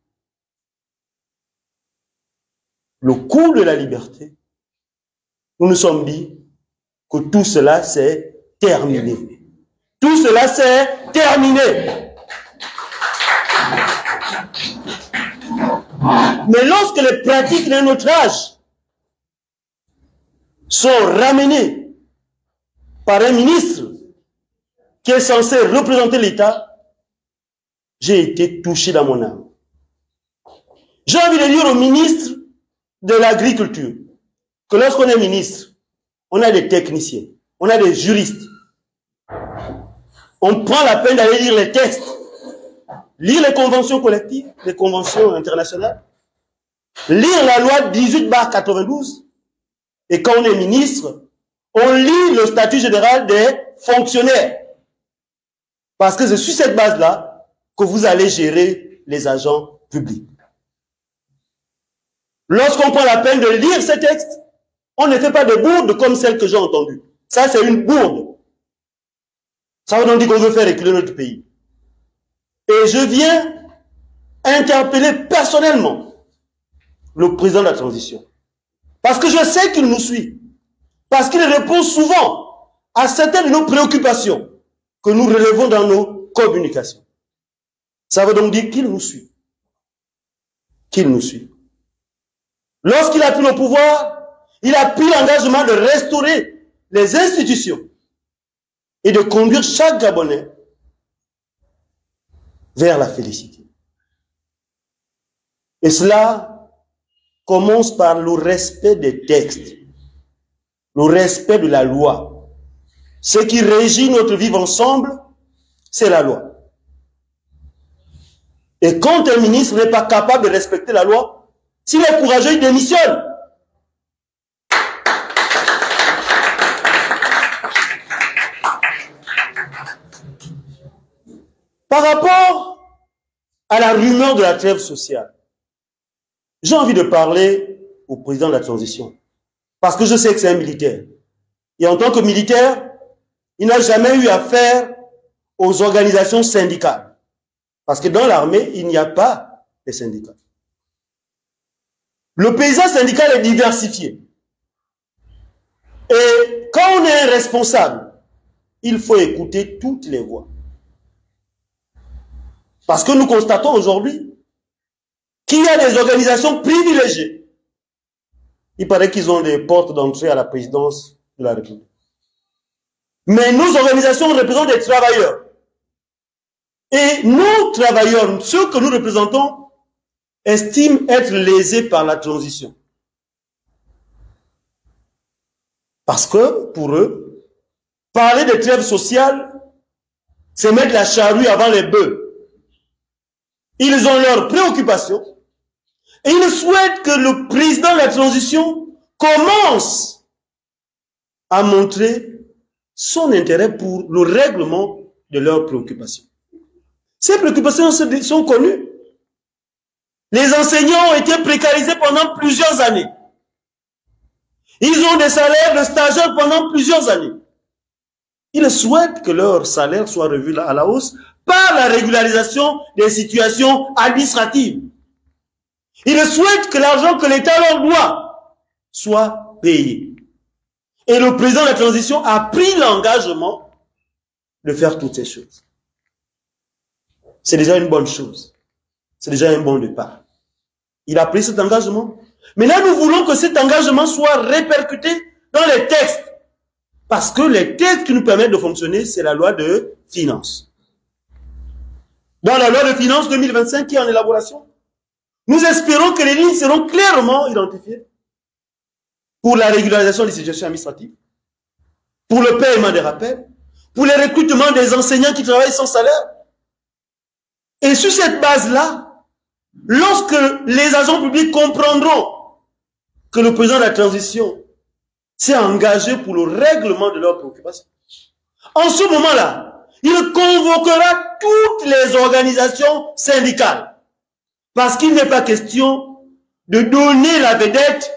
le coût de la liberté, nous nous sommes dit que tout cela s'est terminé. Tout cela s'est terminé. Mais lorsque les pratiques de notre âge sont ramenées par un ministre qui est censé représenter l'État, j'ai été touché dans mon âme. J'ai envie de dire au ministre de l'Agriculture que lorsqu'on est ministre, on a des techniciens, on a des juristes. On prend la peine d'aller lire les textes, lire les conventions collectives, les conventions internationales, lire la loi 18/92. Et quand on est ministre, on lit le statut général des fonctionnaires. Parce que c'est sur cette base-là que vous allez gérer les agents publics. Lorsqu'on prend la peine de lire ces textes, on ne fait pas de bourde comme celle que j'ai entendue. Ça, c'est une bourde. Ça veut donc dire qu'on veut faire reculer notre pays. Et je viens interpeller personnellement le président de la transition. Parce que je sais qu'il nous suit. Parce qu'il répond souvent à certaines de nos préoccupations que nous relevons dans nos communications. Ça veut donc dire qu'il nous suit. Qu'il nous suit. Lorsqu'il a pris le pouvoir, il a pris l'engagement de restaurer les institutions et de conduire chaque Gabonais vers la félicité. Et cela commence par le respect des textes, le respect de la loi. Ce qui régit notre vivre ensemble, c'est la loi. Et quand un ministre n'est pas capable de respecter la loi, s'il est courageux, il démissionne. Par rapport à la rumeur de la trêve sociale, j'ai envie de parler au président de la transition. Parce que je sais que c'est un militaire. Et en tant que militaire, il n'a jamais eu affaire aux organisations syndicales. Parce que dans l'armée, il n'y a pas de syndicats. Le paysage syndical est diversifié. Et quand on est un responsable, il faut écouter toutes les voix. Parce que nous constatons aujourd'hui qu'il y a des organisations privilégiées. Il paraît qu'ils ont des portes d'entrée à la présidence de la République. Mais nos organisations représentent des travailleurs. Et nos travailleurs, ceux que nous représentons, estiment être lésés par la transition. Parce que, pour eux, parler de trêve sociale, c'est mettre la charrue avant les bœufs. Ils ont leurs préoccupations et ils souhaitent que le président de la transition commence à montrer son intérêt pour le règlement de leurs préoccupations. Ces préoccupations sont connues. Les enseignants ont été précarisés pendant plusieurs années. Ils ont des salaires de stagiaires pendant plusieurs années. Ils souhaitent que leur salaire soit revu à la hausse par la régularisation des situations administratives. Ils souhaitent que l'argent que l'État leur doit soit payé. Et le président de la transition a pris l'engagement de faire toutes ces choses. C'est déjà une bonne chose. C'est déjà un bon départ. Il a pris cet engagement. Mais là, nous voulons que cet engagement soit répercuté dans les textes. Parce que les textes qui nous permettent de fonctionner, c'est la loi de finances. Dans la loi de finances 2025 qui est en élaboration, nous espérons que les lignes seront clairement identifiées pour la régularisation des situations administratives, pour le paiement des rappels, pour les recrutements des enseignants qui travaillent sans salaire. Et sur cette base-là, lorsque les agents publics comprendront que le président de la transition s'est engagé pour le règlement de leurs préoccupations, en ce moment-là, il convoquera toutes les organisations syndicales. Parce qu'il n'est pas question de donner la vedette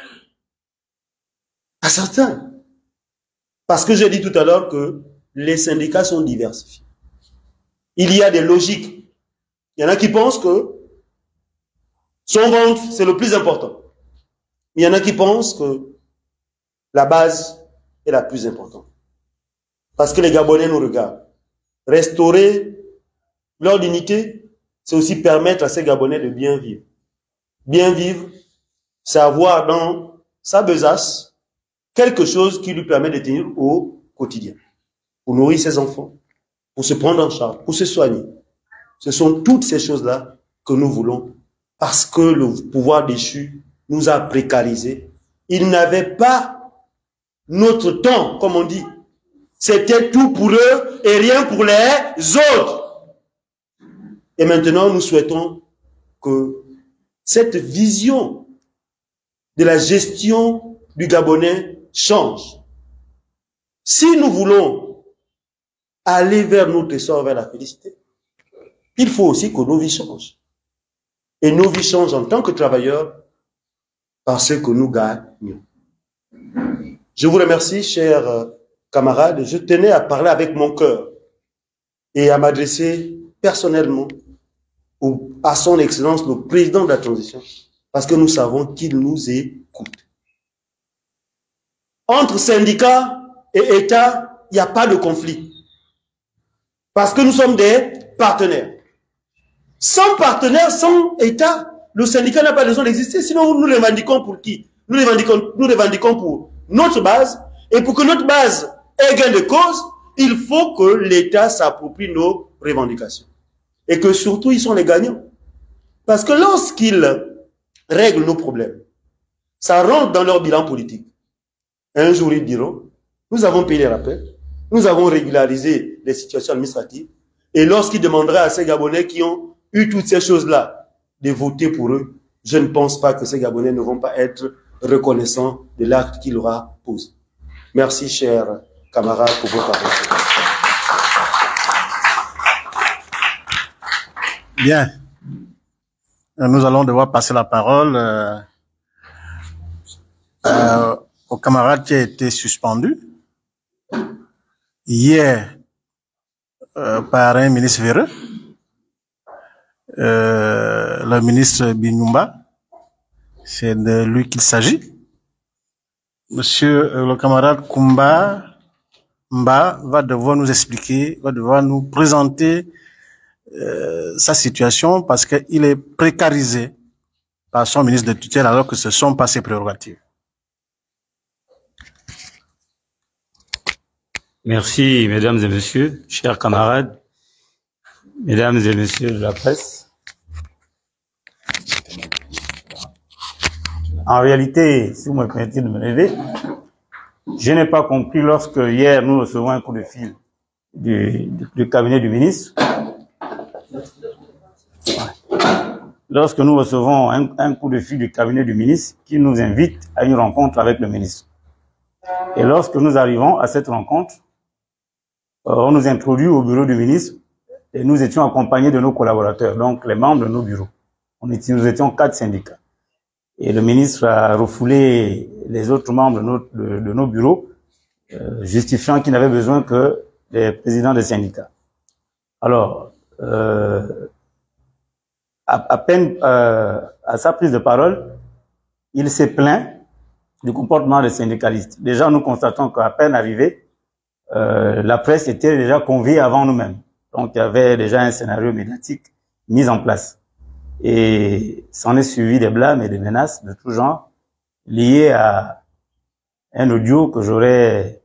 à certains. Parce que j'ai dit tout à l'heure que les syndicats sont diversifiés. Il y a des logiques. Il y en a qui pensent que son ventre, c'est le plus important. Il y en a qui pensent que la base est la plus importante. Parce que les Gabonais nous regardent. Restaurer leur dignité, c'est aussi permettre à ces Gabonais de bien vivre. Bien vivre, c'est avoir dans sa besace quelque chose qui lui permet de tenir au quotidien. Pour nourrir ses enfants, pour se prendre en charge, pour se soigner. Ce sont toutes ces choses-là que nous voulons parce que le pouvoir déchu nous a précarisés. Ils n'avaient pas notre temps, comme on dit. C'était tout pour eux et rien pour les autres. Et maintenant, nous souhaitons que cette vision de la gestion du Gabonais change. Si nous voulons aller vers notre essor, vers la félicité, il faut aussi que nos vies changent. Et nos vies changent en tant que travailleurs parce que nous gagnons. Je vous remercie, chers camarades. Je tenais à parler avec mon cœur et à m'adresser personnellement à son Excellence, le président de la transition, parce que nous savons qu'il nous écoute. Entre syndicats et État, il n'y a pas de conflit. Parce que nous sommes des partenaires. Sans partenaire, sans État, le syndicat n'a pas besoin d'exister. Sinon, nous revendiquons pour qui? Nous revendiquons pour notre base. Et pour que notre base ait gain de cause, il faut que l'État s'approprie nos revendications. Et que surtout, ils sont les gagnants. Parce que lorsqu'ils règlent nos problèmes, ça rentre dans leur bilan politique. Un jour, ils diront, nous avons payé les rappels, nous avons régularisé les situations administratives, et lorsqu'ils demanderaient à ces Gabonais qui ont eu toutes ces choses-là de voter pour eux, je ne pense pas que ces Gabonais ne vont pas être reconnaissants de l'acte qu'il aura posé. Merci, chers camarades, pour vos paroles. Bien. Nous allons devoir passer la parole au camarade qui a été suspendu hier par un ministre véreux, le ministre Binyumba. C'est de lui qu'il s'agit. Monsieur le camarade Kumba Mba va devoir nous expliquer, va devoir nous présenter sa situation parce qu'il est précarisé par son ministre de tutelle alors que ce ne sont pas ses prérogatives. Merci, mesdames et messieurs, chers camarades, mesdames et messieurs de la presse. En réalité, si vous me permettez de me lever, je n'ai pas compris lorsque hier nous recevons un coup de fil du cabinet du ministre. Lorsque nous recevons un coup de fil du cabinet du ministre qui nous invite à une rencontre avec le ministre. Et lorsque nous arrivons à cette rencontre, on nous introduit au bureau du ministre et nous étions accompagnés de nos collaborateurs, donc les membres de nos bureaux. Nous étions 4 syndicats. Et le ministre a refoulé les autres membres de nos bureaux, justifiant qu'il n'avait besoin que des présidents des syndicats. Alors, à peine à sa prise de parole, il s'est plaint du comportement des syndicalistes. Déjà, nous constatons qu'à peine arrivé, la presse était déjà conviée avant nous-mêmes. Donc, il y avait déjà un scénario médiatique mis en place. Et s'en est suivi des blâmes et des menaces de tout genre liés à un audio que j'aurais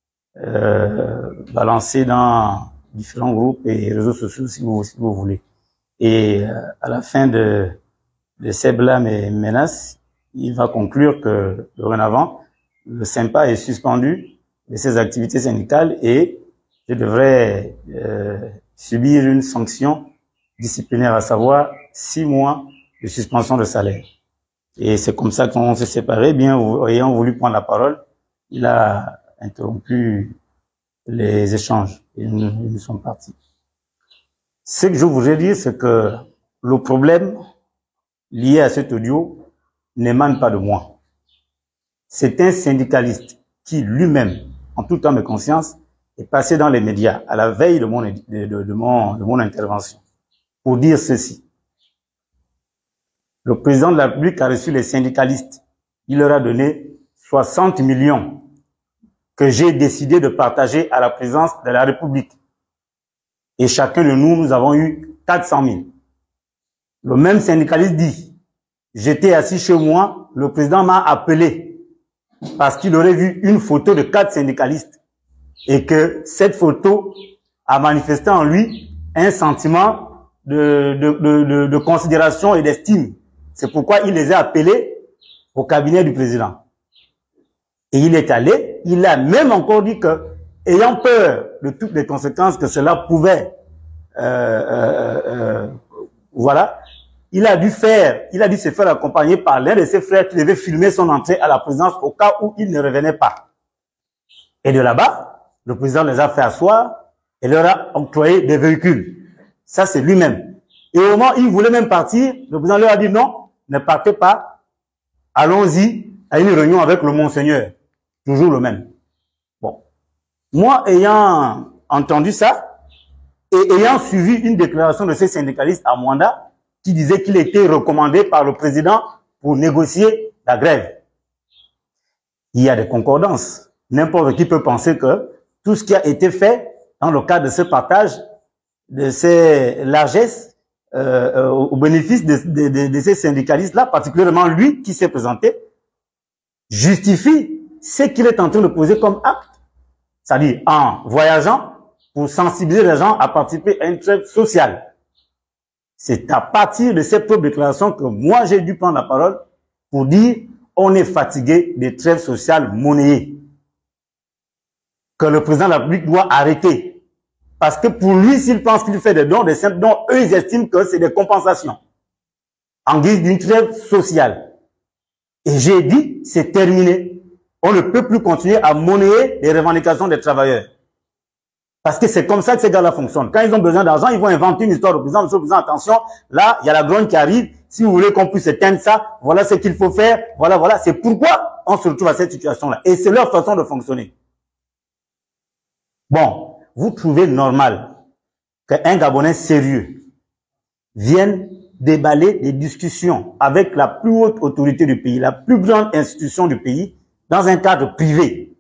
balancé dans différents groupes et réseaux sociaux si vous voulez. Et à la fin de ces blâmes et menaces, il va conclure que dorénavant, le SYNPA est suspendu de ses activités syndicales et je devrais subir une sanction disciplinaire, à savoir 6 mois de suspension de salaire. Et c'est comme ça qu'on s'est séparés. Bien ayant voulu prendre la parole, il a interrompu les échanges et nous sommes partis. Ce que je voudrais dire, c'est que le problème lié à cet audio n'émane pas de moi. C'est un syndicaliste qui lui-même, en toute âme et conscience, est passé dans les médias à la veille de mon intervention pour dire ceci. Le président de la République a reçu les syndicalistes. Il leur a donné 60 millions que j'ai décidé de partager à la présidence de la République. Et chacun de nous, nous avons eu 400 000. Le même syndicaliste dit, j'étais assis chez moi, le président m'a appelé parce qu'il aurait vu une photo de 4 syndicalistes et que cette photo a manifesté en lui un sentiment de considération et d'estime. C'est pourquoi il les a appelés au cabinet du président. Et il est allé, il a même encore dit que, ayant peur de toutes les conséquences que cela pouvait, voilà, il a dû se faire accompagner par l'un de ses frères qui devait filmer son entrée à la présidence au cas où il ne revenait pas. Et de là-bas, le président les a fait asseoir et leur a octroyé des véhicules. Ça, c'est lui-même. Et au moment où il voulait même partir, le président leur a dit non, ne partez pas, allons-y à une réunion avec le Monseigneur. Toujours le même. Bon. Moi, ayant entendu ça, et ayant suivi une déclaration de ces syndicalistes à Mwanda, qui disait qu'il était recommandé par le président pour négocier la grève. Il y a des concordances. N'importe qui peut penser que tout ce qui a été fait dans le cadre de ce partage, de ces largesses, au bénéfice de ces syndicalistes-là, particulièrement lui qui s'est présenté, justifie ce qu'il est en train de poser comme acte. C'est-à-dire en voyageant pour sensibiliser les gens à participer à une trêve sociale. C'est à partir de cette propre déclaration que moi j'ai dû prendre la parole pour dire on est fatigué des trêves sociales monnayées. Que le président de la République doit arrêter. Parce que pour lui, s'il pense qu'il fait des dons, des simples dons, eux ils estiment que c'est des compensations. En guise d'une trêve sociale. Et j'ai dit, c'est terminé. On ne peut plus continuer à monnayer les revendications des travailleurs. Parce que c'est comme ça que ces gars-là fonctionnent. Quand ils ont besoin d'argent, ils vont inventer une histoire au président. Monsieur le président, attention, là, il y a la grogne qui arrive. Si vous voulez qu'on puisse éteindre ça, voilà ce qu'il faut faire. Voilà, voilà. C'est pourquoi on se retrouve à cette situation-là. Et c'est leur façon de fonctionner. Bon, vous trouvez normal qu'un Gabonais sérieux vienne déballer des discussions avec la plus haute autorité du pays, la plus grande institution du pays, dans un cadre privé.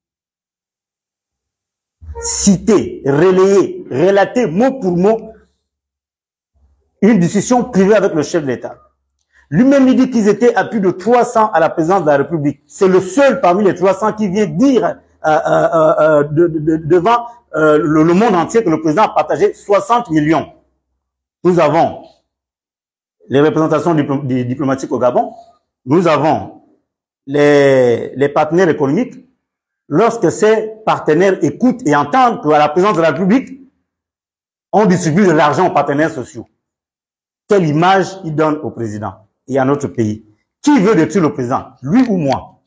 Citer, relayer, relater mot pour mot une discussion privée avec le chef de l'État. Lui-même, il dit qu'ils étaient à plus de 300 à la présidence de la République. C'est le seul parmi les 300 qui vient dire devant le monde entier que le président a partagé 60 millions. Nous avons les représentations diplomatiques au Gabon, nous avons les partenaires économiques. Lorsque ces partenaires écoutent et entendent qu'à la présidence de la République, on distribue de l'argent aux partenaires sociaux, quelle image il donne au président et à notre pays? Qui veut détruire le président, lui ou moi?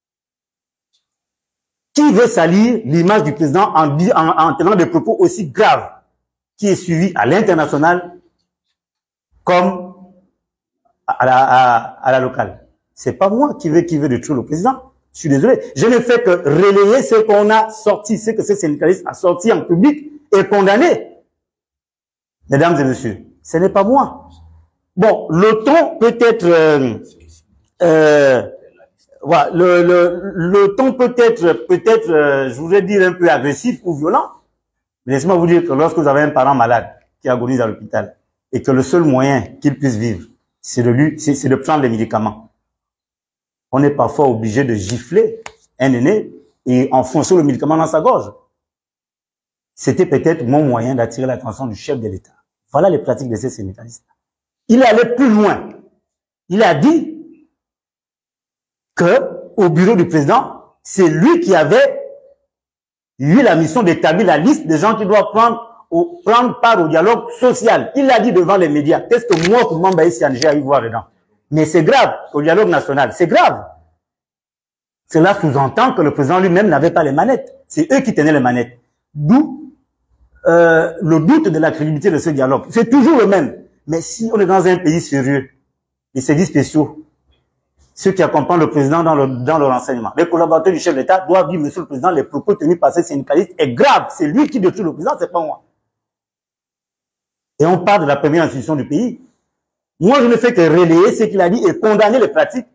Qui veut salir l'image du président en tenant des propos aussi graves qui est suivi à l'international comme à la locale? C'est pas moi qui veut détruire le président. Je suis désolé. Je ne fais que relayer ce qu'on a sorti, ce que ce syndicaliste a sorti en public et condamné. Mesdames et messieurs, ce n'est pas moi. Bon, le ton peut être... voilà, le ton peut être, je voudrais dire un peu agressif ou violent. Mais laissez-moi vous dire que lorsque vous avez un parent malade qui agonise à l'hôpital et que le seul moyen qu'il puisse vivre, c'est de prendre les médicaments, on est parfois obligé de gifler un aîné et enfoncer le médicament dans sa gorge. C'était peut-être mon moyen d'attirer l'attention du chef de l'État. Voilà les pratiques de ces syndicalistes. Il est allé plus loin. Il a dit que au bureau du président, c'est lui qui avait eu la mission d'établir la liste des gens qui doivent prendre part au dialogue social. Il l'a dit devant les médias. Qu'est-ce que moi, pour Mamba ici, j'ai à y voir dedans? Mais c'est grave, au dialogue national, c'est grave. Cela sous-entend que le président lui-même n'avait pas les manettes. C'est eux qui tenaient les manettes. D'où le doute de la crédibilité de ce dialogue. C'est toujours le même. Mais si on est dans un pays sérieux, les services spéciaux, ceux qui accompagnent le président dans le renseignement, les collaborateurs du chef de l'État doivent dire, monsieur le président, les propos tenus par ces syndicalistes est grave. C'est lui qui détruit le président, c'est pas moi. Et on parle de la première institution du pays. Moi, je ne fais que relayer ce qu'il a dit et condamner les pratiques.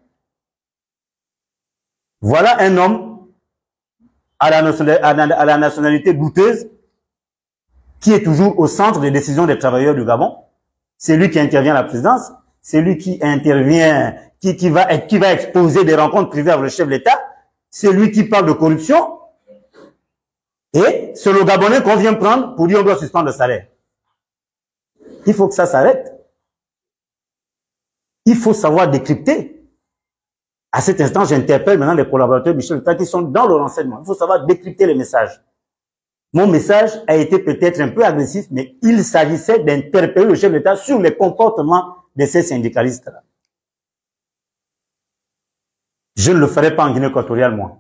Voilà un homme à la nationalité douteuse qui est toujours au centre des décisions des travailleurs du Gabon. C'est lui qui intervient à la présidence. C'est lui qui intervient, qui va exposer des rencontres privées avec le chef de l'État. C'est lui qui parle de corruption. Et c'est le Gabonais qu'on vient prendre pour dire on doit suspendre le salaire. Il faut que ça s'arrête. Il faut savoir décrypter. À cet instant, j'interpelle maintenant les collaborateurs du chef de l'État qui sont dans le renseignement. Il faut savoir décrypter les messages. Mon message a été peut-être un peu agressif, mais il s'agissait d'interpeller le chef de l'État sur les comportements de ces syndicalistes-là. Je ne le ferai pas en Guinée équatoriale, moi.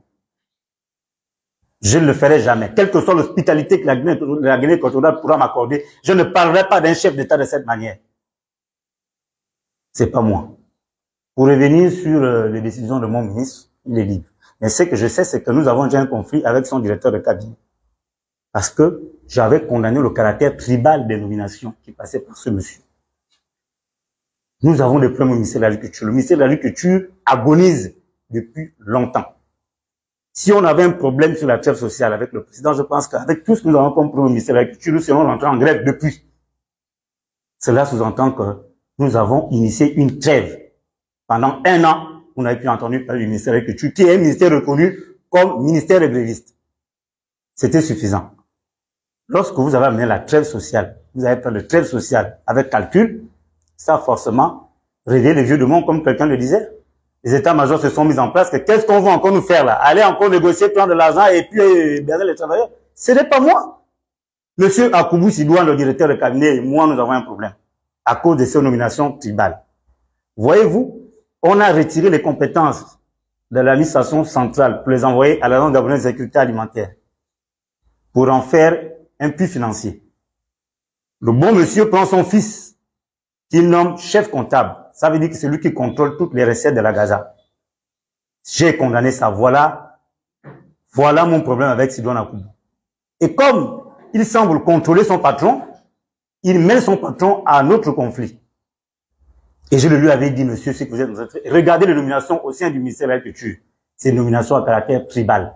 Je ne le ferai jamais. Quelle que soit l'hospitalité que la Guinée équatoriale pourra m'accorder, je ne parlerai pas d'un chef d'État de cette manière. C'est pas moi. Pour revenir sur les décisions de mon ministre, il est libre. Mais ce que je sais, c'est que nous avons déjà un conflit avec son directeur de cabinet. Parce que j'avais condamné le caractère tribal des nominations qui passaient par ce monsieur. Nous avons des problèmes au ministère de l'Agriculture. Le ministère de l'Agriculture agonise depuis longtemps. Si on avait un problème sur la trêve sociale avec le président, je pense qu'avec tout ce que nous avons comme problème au ministère de l'Agriculture, nous serions rentrés en grève depuis. Cela sous-entend que nous avons initié une trêve. Pendant 1 an, vous n'avez plus entendu parler du ministère de l'Agriculture, qui est un ministère reconnu comme ministère de grévistes. C'était suffisant. Lorsque vous avez amené la trêve sociale, vous avez fait de trêve sociale avec calcul, ça a forcément réveillé les vieux du monde, comme quelqu'un le disait. Les états-majors se sont mis en place. Qu'est-ce qu'on va encore nous faire là? Aller encore négocier, prendre de l'argent et puis héberger les travailleurs? Ce n'est pas moi. Monsieur Akoubou Sidouane, le directeur de cabinet, et moi, nous avons un problème à cause de ces nominations tribales. Voyez-vous, on a retiré les compétences de l'administration centrale pour les envoyer à l'Agence gabonaise de sécurité alimentaire pour en faire un puits financier. Le bon monsieur prend son fils, qu'il nomme chef comptable. Ça veut dire que c'est lui qui contrôle toutes les recettes de la Gaza. J'ai condamné ça. Voilà mon problème avec Sidouane Akubo. Et comme il semble contrôler son patron, il met son patron à un autre conflit. Et je le lui avais dit, monsieur, c'est que vous êtes... Regardez les nominations au sein du ministère de l'Agriculture. C'est une nomination à caractère tribal.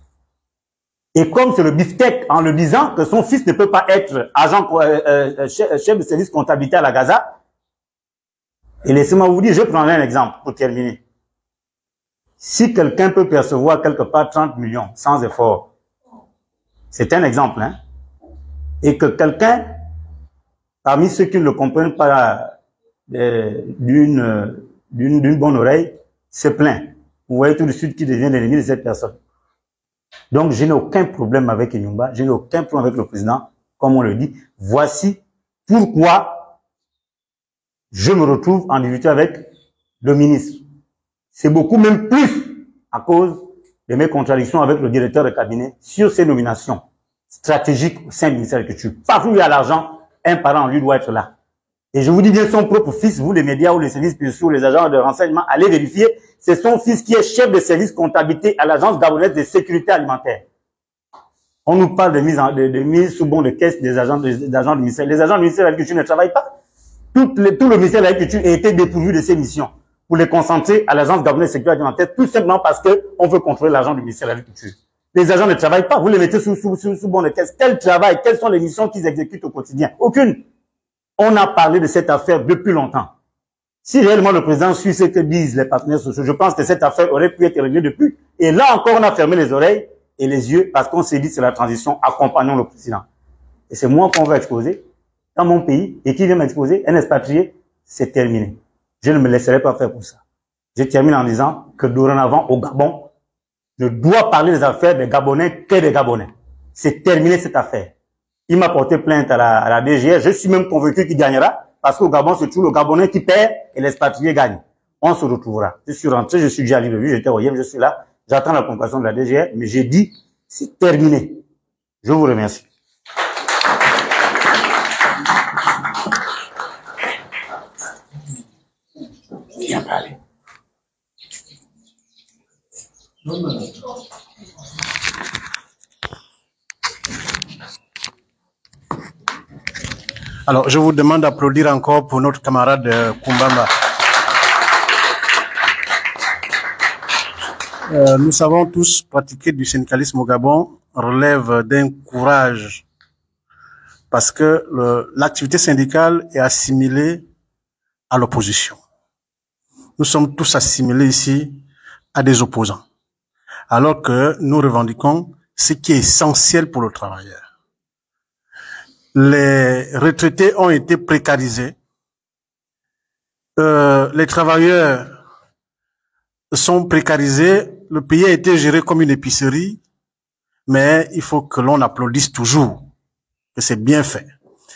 Et comme c'est le beefsteak, en le disant que son fils ne peut pas être agent, chef de service comptabilité à la Gaza, et laissez-moi vous dire, je prendrai un exemple pour terminer. Si quelqu'un peut percevoir quelque part 30 millions sans effort, c'est un exemple, hein, et que quelqu'un, parmi ceux qui ne le comprennent pas d'une bonne oreille, se plaint. Vous voyez tout de suite qui devient l'ennemi de cette personne. Donc, je n'ai aucun problème avec Enyumba, je n'ai aucun problème avec le président, comme on le dit. Voici pourquoi je me retrouve en difficulté avec le ministre. C'est beaucoup même plus à cause de mes contradictions avec le directeur de cabinet sur ces nominations stratégiques au sein du ministère de l'Agriculture. Partout où il y a l'argent, un parent, lui, doit être là. Et je vous dis bien, son propre fils, vous les médias ou les services spéciaux, les agents de renseignement, allez vérifier, c'est son fils qui est chef de service comptabilité à l'agence gabonaise de sécurité alimentaire. On nous parle de mise sous bon de caisse des agents du ministère. Les agents du ministère de l'Agriculture ne travaillent pas. Tout le ministère de l'Agriculture a été dépourvu de ses missions pour les concentrer à l'agence gabonaise de sécurité alimentaire, tout simplement parce qu'on veut contrôler l'argent du ministère de l'Agriculture. Les agents ne travaillent pas, vous les mettez sous bon de caisse. Quel travail, quelles sont les missions qu'ils exécutent au quotidien? Aucune. On a parlé de cette affaire depuis longtemps. Si réellement le président suit ce que disent les partenaires sociaux, je pense que cette affaire aurait pu être réglée depuis. Et là encore, on a fermé les oreilles et les yeux parce qu'on s'est dit c'est la transition, accompagnons le président. Et c'est moi qu'on va exposer dans mon pays. Et qui vient m'exposer? Un expatrié, c'est terminé. Je ne me laisserai pas faire pour ça. Je termine en disant que dorénavant, au Gabon, ne doit parler des affaires des Gabonais que des Gabonais. C'est terminé cette affaire. Il m'a porté plainte à la DGR. Je suis même convaincu qu'il gagnera parce qu'au Gabon, c'est toujours le Gabonais qui perd et l'expatrié gagne. On se retrouvera. Je suis rentré, je suis déjà allé le vue, j'étais au Yem, je suis là. J'attends la conclusion de la DGR, mais j'ai dit, c'est terminé. Je vous remercie. Bien parlé. Alors, je vous demande d'applaudir encore pour notre camarade Koumbamba. Nous savons tous pratiquer du syndicalisme au Gabon relève d'un courage parce que l'activité syndicale est assimilée à l'opposition. Nous sommes tous assimilés ici à des opposants, alors que nous revendiquons ce qui est essentiel pour le travailleur. Les retraités ont été précarisés. Les travailleurs sont précarisés. Le pays a été géré comme une épicerie, mais il faut que l'on applaudisse toujours que c'est bien fait.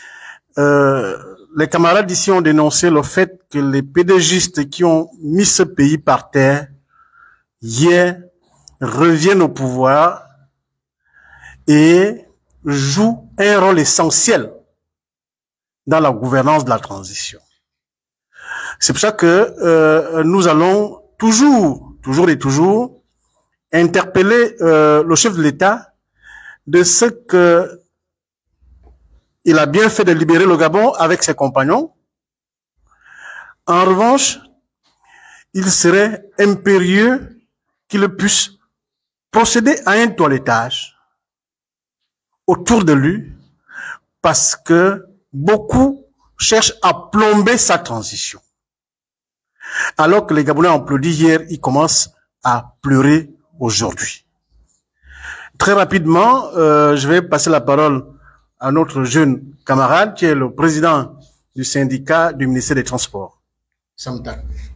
Les camarades ici ont dénoncé le fait que les PDGistes qui ont mis ce pays par terre hier reviennent au pouvoir et jouent un rôle essentiel dans la gouvernance de la transition. C'est pour ça que nous allons toujours interpeller le chef de l'État de ce que il a bien fait de libérer le Gabon avec ses compagnons. En revanche, il serait impérieux qu'il puisse procéder à un toilettage autour de lui parce que beaucoup cherchent à plomber sa transition. Alors que les Gabonais ont applaudi hier, ils commencent à pleurer aujourd'hui. Très rapidement, je vais passer la parole à notre jeune camarade qui est le président du syndicat du ministère des Transports. Samta.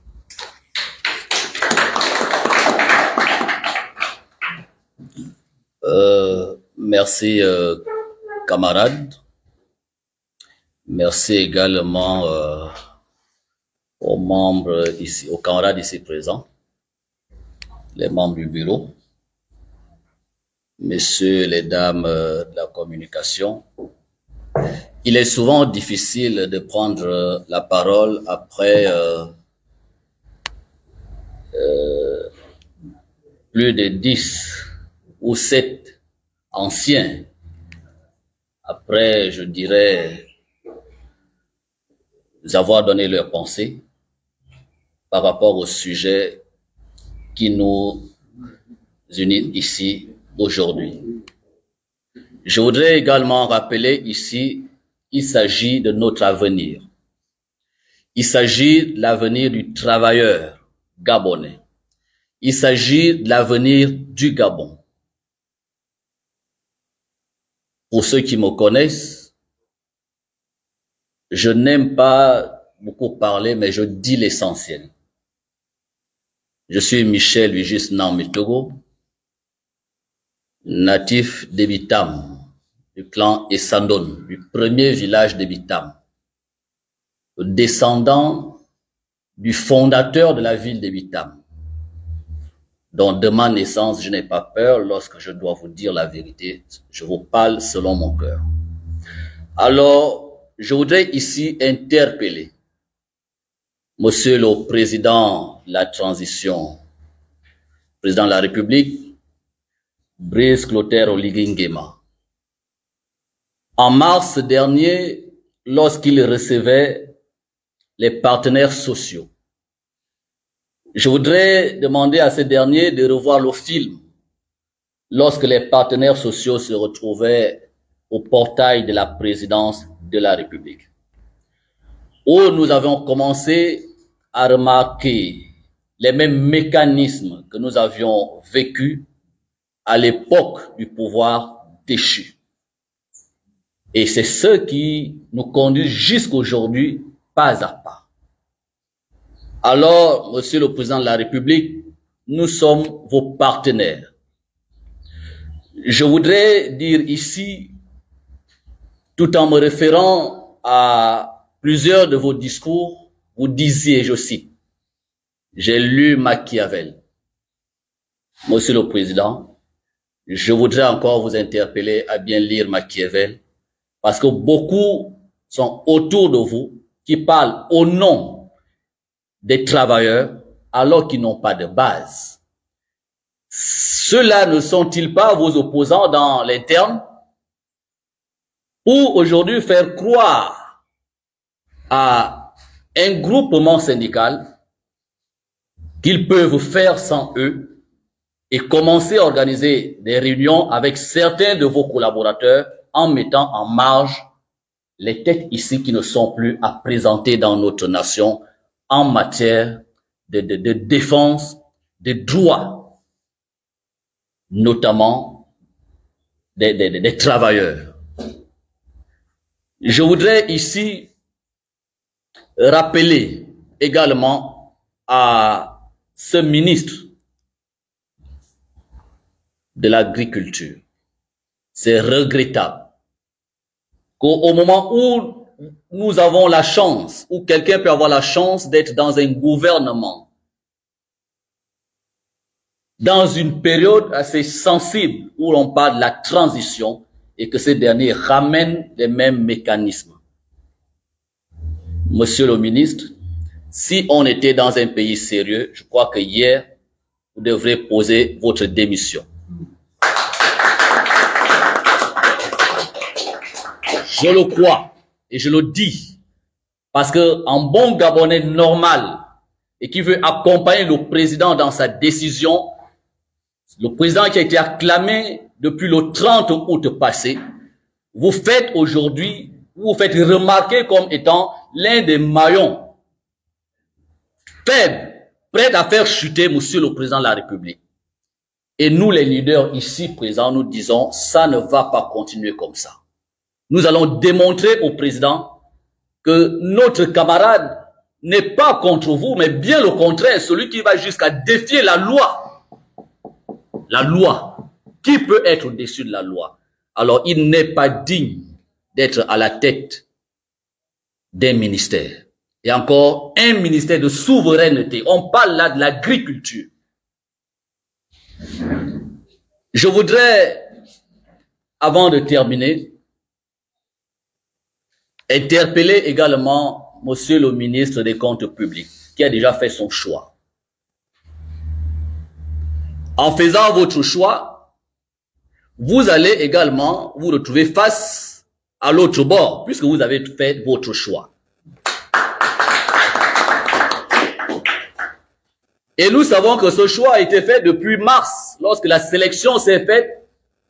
Merci camarades. Merci également aux membres ici, aux camarades ici présents, les membres du bureau. messieurs, les dames de la communication, il est souvent difficile de prendre la parole après plus de 10 ou 7 anciens, après, je dirais, avoir donné leur pensée par rapport au sujet qui nous unit ici aujourd'hui. Je voudrais également rappeler ici qu'il s'agit de notre avenir. Il s'agit de l'avenir du travailleur gabonais. Il s'agit de l'avenir du Gabon. Pour ceux qui me connaissent, je n'aime pas beaucoup parler, mais je dis l'essentiel. Je suis Michel Ugis Namitogo, natif d'Ebitam, du clan Essandon, du premier village d'Ebitam, descendant du fondateur de la ville d'Ebitam, dont de ma naissance, je n'ai pas peur lorsque je dois vous dire la vérité. Je vous parle selon mon cœur. Alors, je voudrais ici interpeller Monsieur le Président de la Transition, Président de la République, Brice Clotaire Oligui Nguema. En mars dernier, lorsqu'il recevait les partenaires sociaux, je voudrais demander à ces derniers de revoir le film lorsque les partenaires sociaux se retrouvaient au portail de la présidence de la République, où nous avons commencé à remarquer les mêmes mécanismes que nous avions vécus à l'époque du pouvoir déchu. Et c'est ce qui nous conduit jusqu'aujourd'hui, pas à pas. Alors, Monsieur le Président de la République, nous sommes vos partenaires. Je voudrais dire ici, tout en me référant à plusieurs de vos discours, vous disiez, je cite, j'ai lu Machiavel. Monsieur le Président, je voudrais encore vous interpeller à bien lire Machiavel, parce que beaucoup sont autour de vous qui parlent au nom des travailleurs alors qu'ils n'ont pas de base. Ceux-là ne sont-ils pas vos opposants dans l'interne pour aujourd'hui faire croire à un groupement syndical qu'ils peuvent faire sans eux et commencer à organiser des réunions avec certains de vos collaborateurs en mettant en marge les têtes ici qui ne sont plus à présenter dans notre nation en matière de défense des droits, notamment des travailleurs. Je voudrais ici rappeler également à ce ministre de l'Agriculture, c'est regrettable qu'au moment où nous avons la chance, ou quelqu'un peut avoir la chance d'être dans un gouvernement, dans une période assez sensible où l'on parle de la transition et que ces derniers ramènent les mêmes mécanismes. Monsieur le ministre, si on était dans un pays sérieux, je crois que hier, vous devrez poser votre démission. Je le crois. Et je le dis, parce que en bon Gabonais normal et qui veut accompagner le président dans sa décision, le président qui a été acclamé depuis le 30 août passé, vous faites aujourd'hui, vous faites remarquer comme étant l'un des maillons faibles, prêts à faire chuter Monsieur le Président de la République. Et nous, les leaders ici présents, nous disons, ça ne va pas continuer comme ça. Nous allons démontrer au président que notre camarade n'est pas contre vous, mais bien le contraire, celui qui va jusqu'à défier la loi. La loi. Qui peut être au-dessus de la loi? Alors, il n'est pas digne d'être à la tête d'un ministère. Et encore, un ministère de souveraineté. On parle là de l'agriculture. Je voudrais avant de terminer, interpeller également Monsieur le ministre des Comptes publics, qui a déjà fait son choix. En faisant votre choix, vous allez également vous retrouver face à l'autre bord, puisque vous avez fait votre choix. Et nous savons que ce choix a été fait depuis mars, lorsque la sélection s'est faite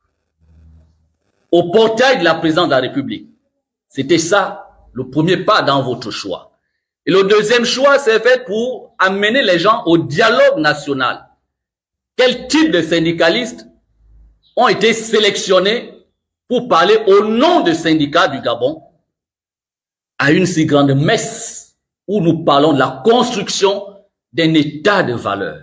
au portail de la présidence de la République. C'était ça, le premier pas dans votre choix. Et le deuxième choix s'est fait pour amener les gens au dialogue national. Quel type de syndicalistes ont été sélectionnés pour parler au nom des syndicats du Gabon à une si grande messe où nous parlons de la construction d'un état de valeur.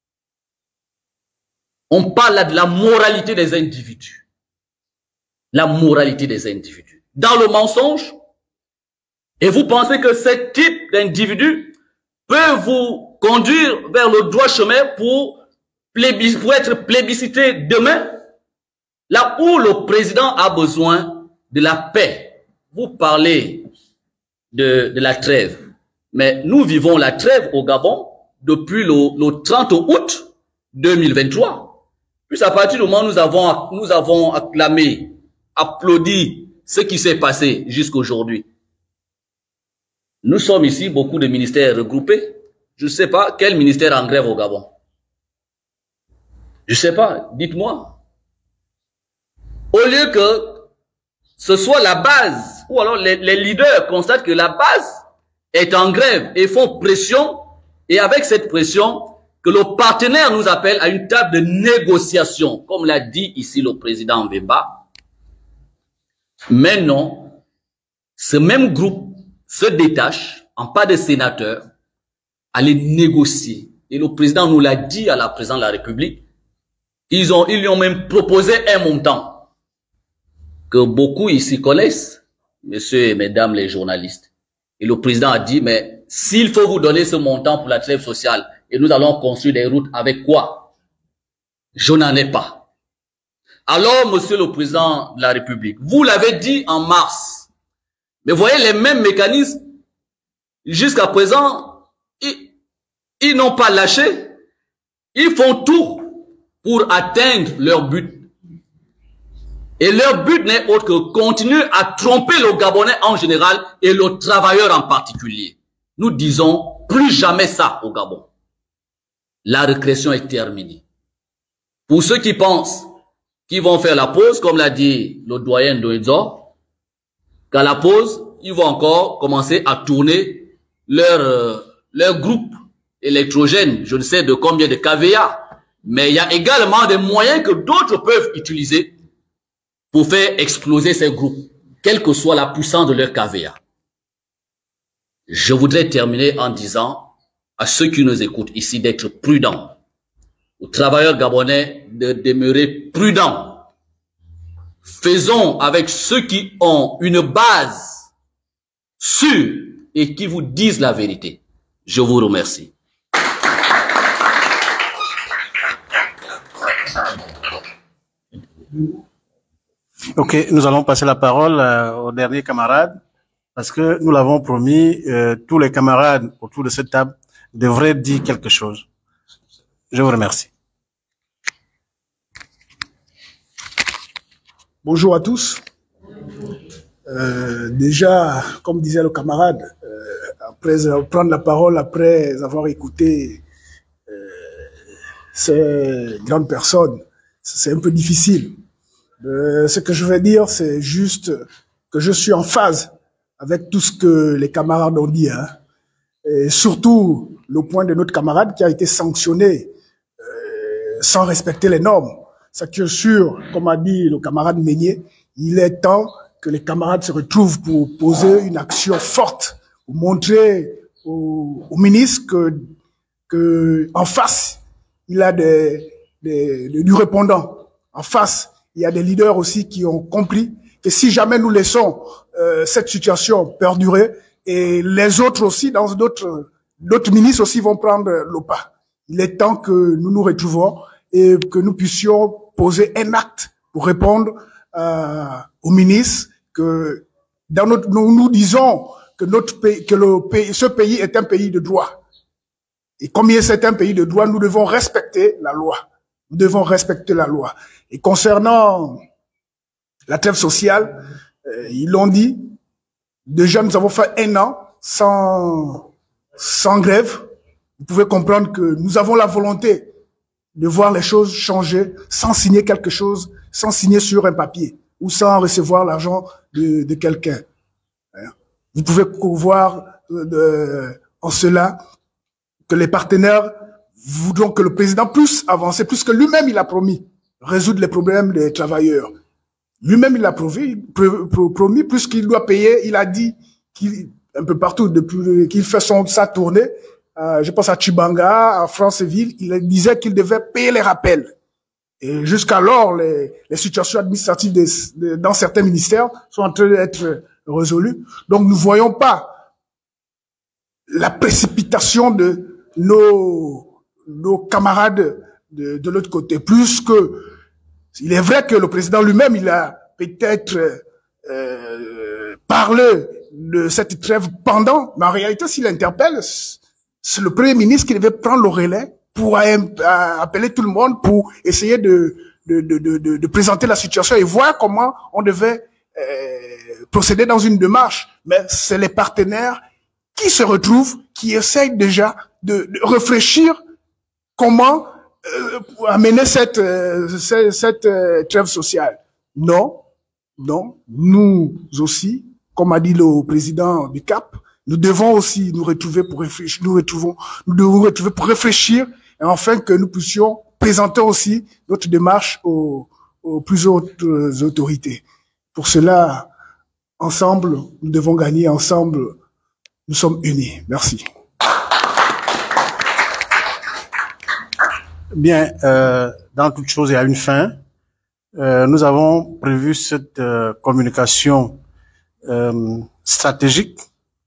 On parle là de la moralité des individus. La moralité des individus. Dans le mensonge, et vous pensez que ce type d'individu peut vous conduire vers le droit chemin pour être plébiscité demain, là où le président a besoin de la paix. Vous parlez de la trêve, mais nous vivons la trêve au Gabon depuis le 30 août 2023. Puis à partir du moment où nous avons acclamé, applaudi ce qui s'est passé jusqu'aujourd'hui. Nous sommes ici beaucoup de ministères regroupés. Je ne sais pas quel ministère en grève au Gabon. Je ne sais pas, dites-moi. Au lieu que ce soit la base, ou alors les leaders constatent que la base est en grève et font pression, et avec cette pression, que le partenaire nous appelle à une table de négociation, comme l'a dit ici le président Mbemba. Mais non, ce même groupe se détache, en pas de sénateurs, à les négocier. Et le président nous l'a dit à la présidence de la République. Ils lui ont même proposé un montant que beaucoup ici connaissent, messieurs et mesdames les journalistes. Et le président a dit, mais s'il faut vous donner ce montant pour la trêve sociale, et nous allons construire des routes avec quoi? Je n'en ai pas. Alors, monsieur le président de la République, vous l'avez dit en mars, mais voyez les mêmes mécanismes, jusqu'à présent, ils n'ont pas lâché. Ils font tout pour atteindre leur but. Et leur but n'est autre que continuer à tromper le Gabonais en général et le travailleur en particulier. Nous disons plus jamais ça au Gabon. La récréation est terminée. Pour ceux qui pensent qu'ils vont faire la pause, comme l'a dit le doyen Ndoedzo, qu'à la pause, ils vont encore commencer à tourner leur groupe électrogène, je ne sais de combien de kVA, mais il y a également des moyens que d'autres peuvent utiliser pour faire exploser ces groupes, quelle que soit la puissance de leur kVA. Je voudrais terminer en disant à ceux qui nous écoutent ici d'être prudents, aux travailleurs gabonais de demeurer prudents. Faisons avec ceux qui ont une base sûre et qui vous disent la vérité. Je vous remercie. Ok, nous allons passer la parole au dernier camarade, parce que nous l'avons promis, tous les camarades autour de cette table devraient dire quelque chose. Je vous remercie. Bonjour à tous. Déjà, comme disait le camarade, après prendre la parole, après avoir écouté ces grandes personnes, c'est un peu difficile. Ce que je vais dire, c'est juste que je suis en phase avec tout ce que les camarades ont dit, hein. Et surtout le point de notre camarade qui a été sanctionné sans respecter les normes. C'est que sûr, comme a dit le camarade Meunier, il est temps que les camarades se retrouvent pour poser une action forte, pour montrer au ministre que en face, il a du répondant. En face, il y a des leaders aussi qui ont compris que si jamais nous laissons cette situation perdurer, et les autres aussi, dans d'autres ministres aussi vont prendre le pas. Il est temps que nous nous retrouvons et que nous puissions poser un acte pour répondre au ministre que nous disons que ce pays est un pays de droit. Et comme c'est un pays de droit, nous devons respecter la loi. Nous devons respecter la loi. Et concernant la trêve sociale, ils l'ont dit, déjà nous avons fait 1 an sans grève. Vous pouvez comprendre que nous avons la volonté de voir les choses changer sans signer quelque chose, sans signer sur un papier ou sans recevoir l'argent de quelqu'un. Vous pouvez voir en cela que les partenaires voudront que le président puisse avancer, puisque lui-même il a promis résoudre les problèmes des travailleurs. Lui-même il a promis puisqu'il doit payer, il a dit un peu partout depuis qu'il fait sa tournée, je pense à Chibanga, à Franceville, il disait qu'il devait payer les rappels. Et jusqu'alors, les situations administratives dans certains ministères sont en train d'être résolues. Donc nous ne voyons pas la précipitation de nos camarades de l'autre côté. Plus que, il est vrai que le président lui-même, il a peut-être parlé de cette trêve pendant, mais en réalité, s'il interpelle, c'est le Premier ministre qui devait prendre le relais pour appeler tout le monde, pour essayer de présenter la situation et voir comment on devait procéder dans une démarche. Mais c'est les partenaires qui se retrouvent, qui essayent déjà de réfléchir comment amener cette trêve sociale. Non, nous aussi, comme a dit le président du CAP, nous devons aussi nous retrouver pour réfléchir, nous devons retrouver pour réfléchir, et enfin que nous puissions présenter aussi notre démarche aux plus hautes autorités. Pour cela, ensemble, nous devons gagner, ensemble, nous sommes unis. Merci. Bien, dans toute chose, il y a une fin. Nous avons prévu cette communication stratégique.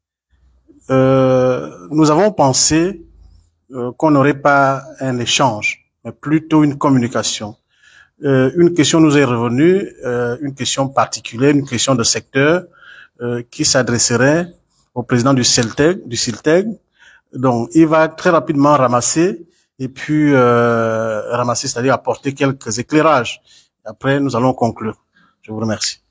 Nous avons pensé qu'on n'aurait pas un échange, mais plutôt une communication. Une question nous est revenue, une question particulière, une question de secteur qui s'adresserait au président du CILTEG. Donc, il va très rapidement ramasser et puis ramasser, c'est-à-dire apporter quelques éclairages. Après, nous allons conclure. Je vous remercie.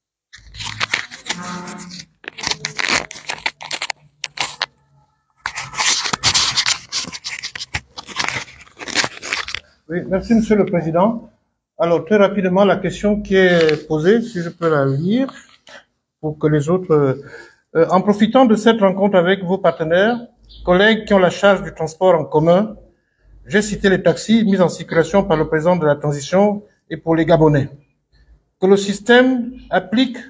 Oui, merci Monsieur le Président. Alors, très rapidement, la question qui est posée, si je peux la lire, pour que les autres... en profitant de cette rencontre avec vos partenaires, collègues qui ont la charge du transport en commun, j'ai cité les taxis mis en circulation par le président de la transition et pour les Gabonais. Que le système appliqué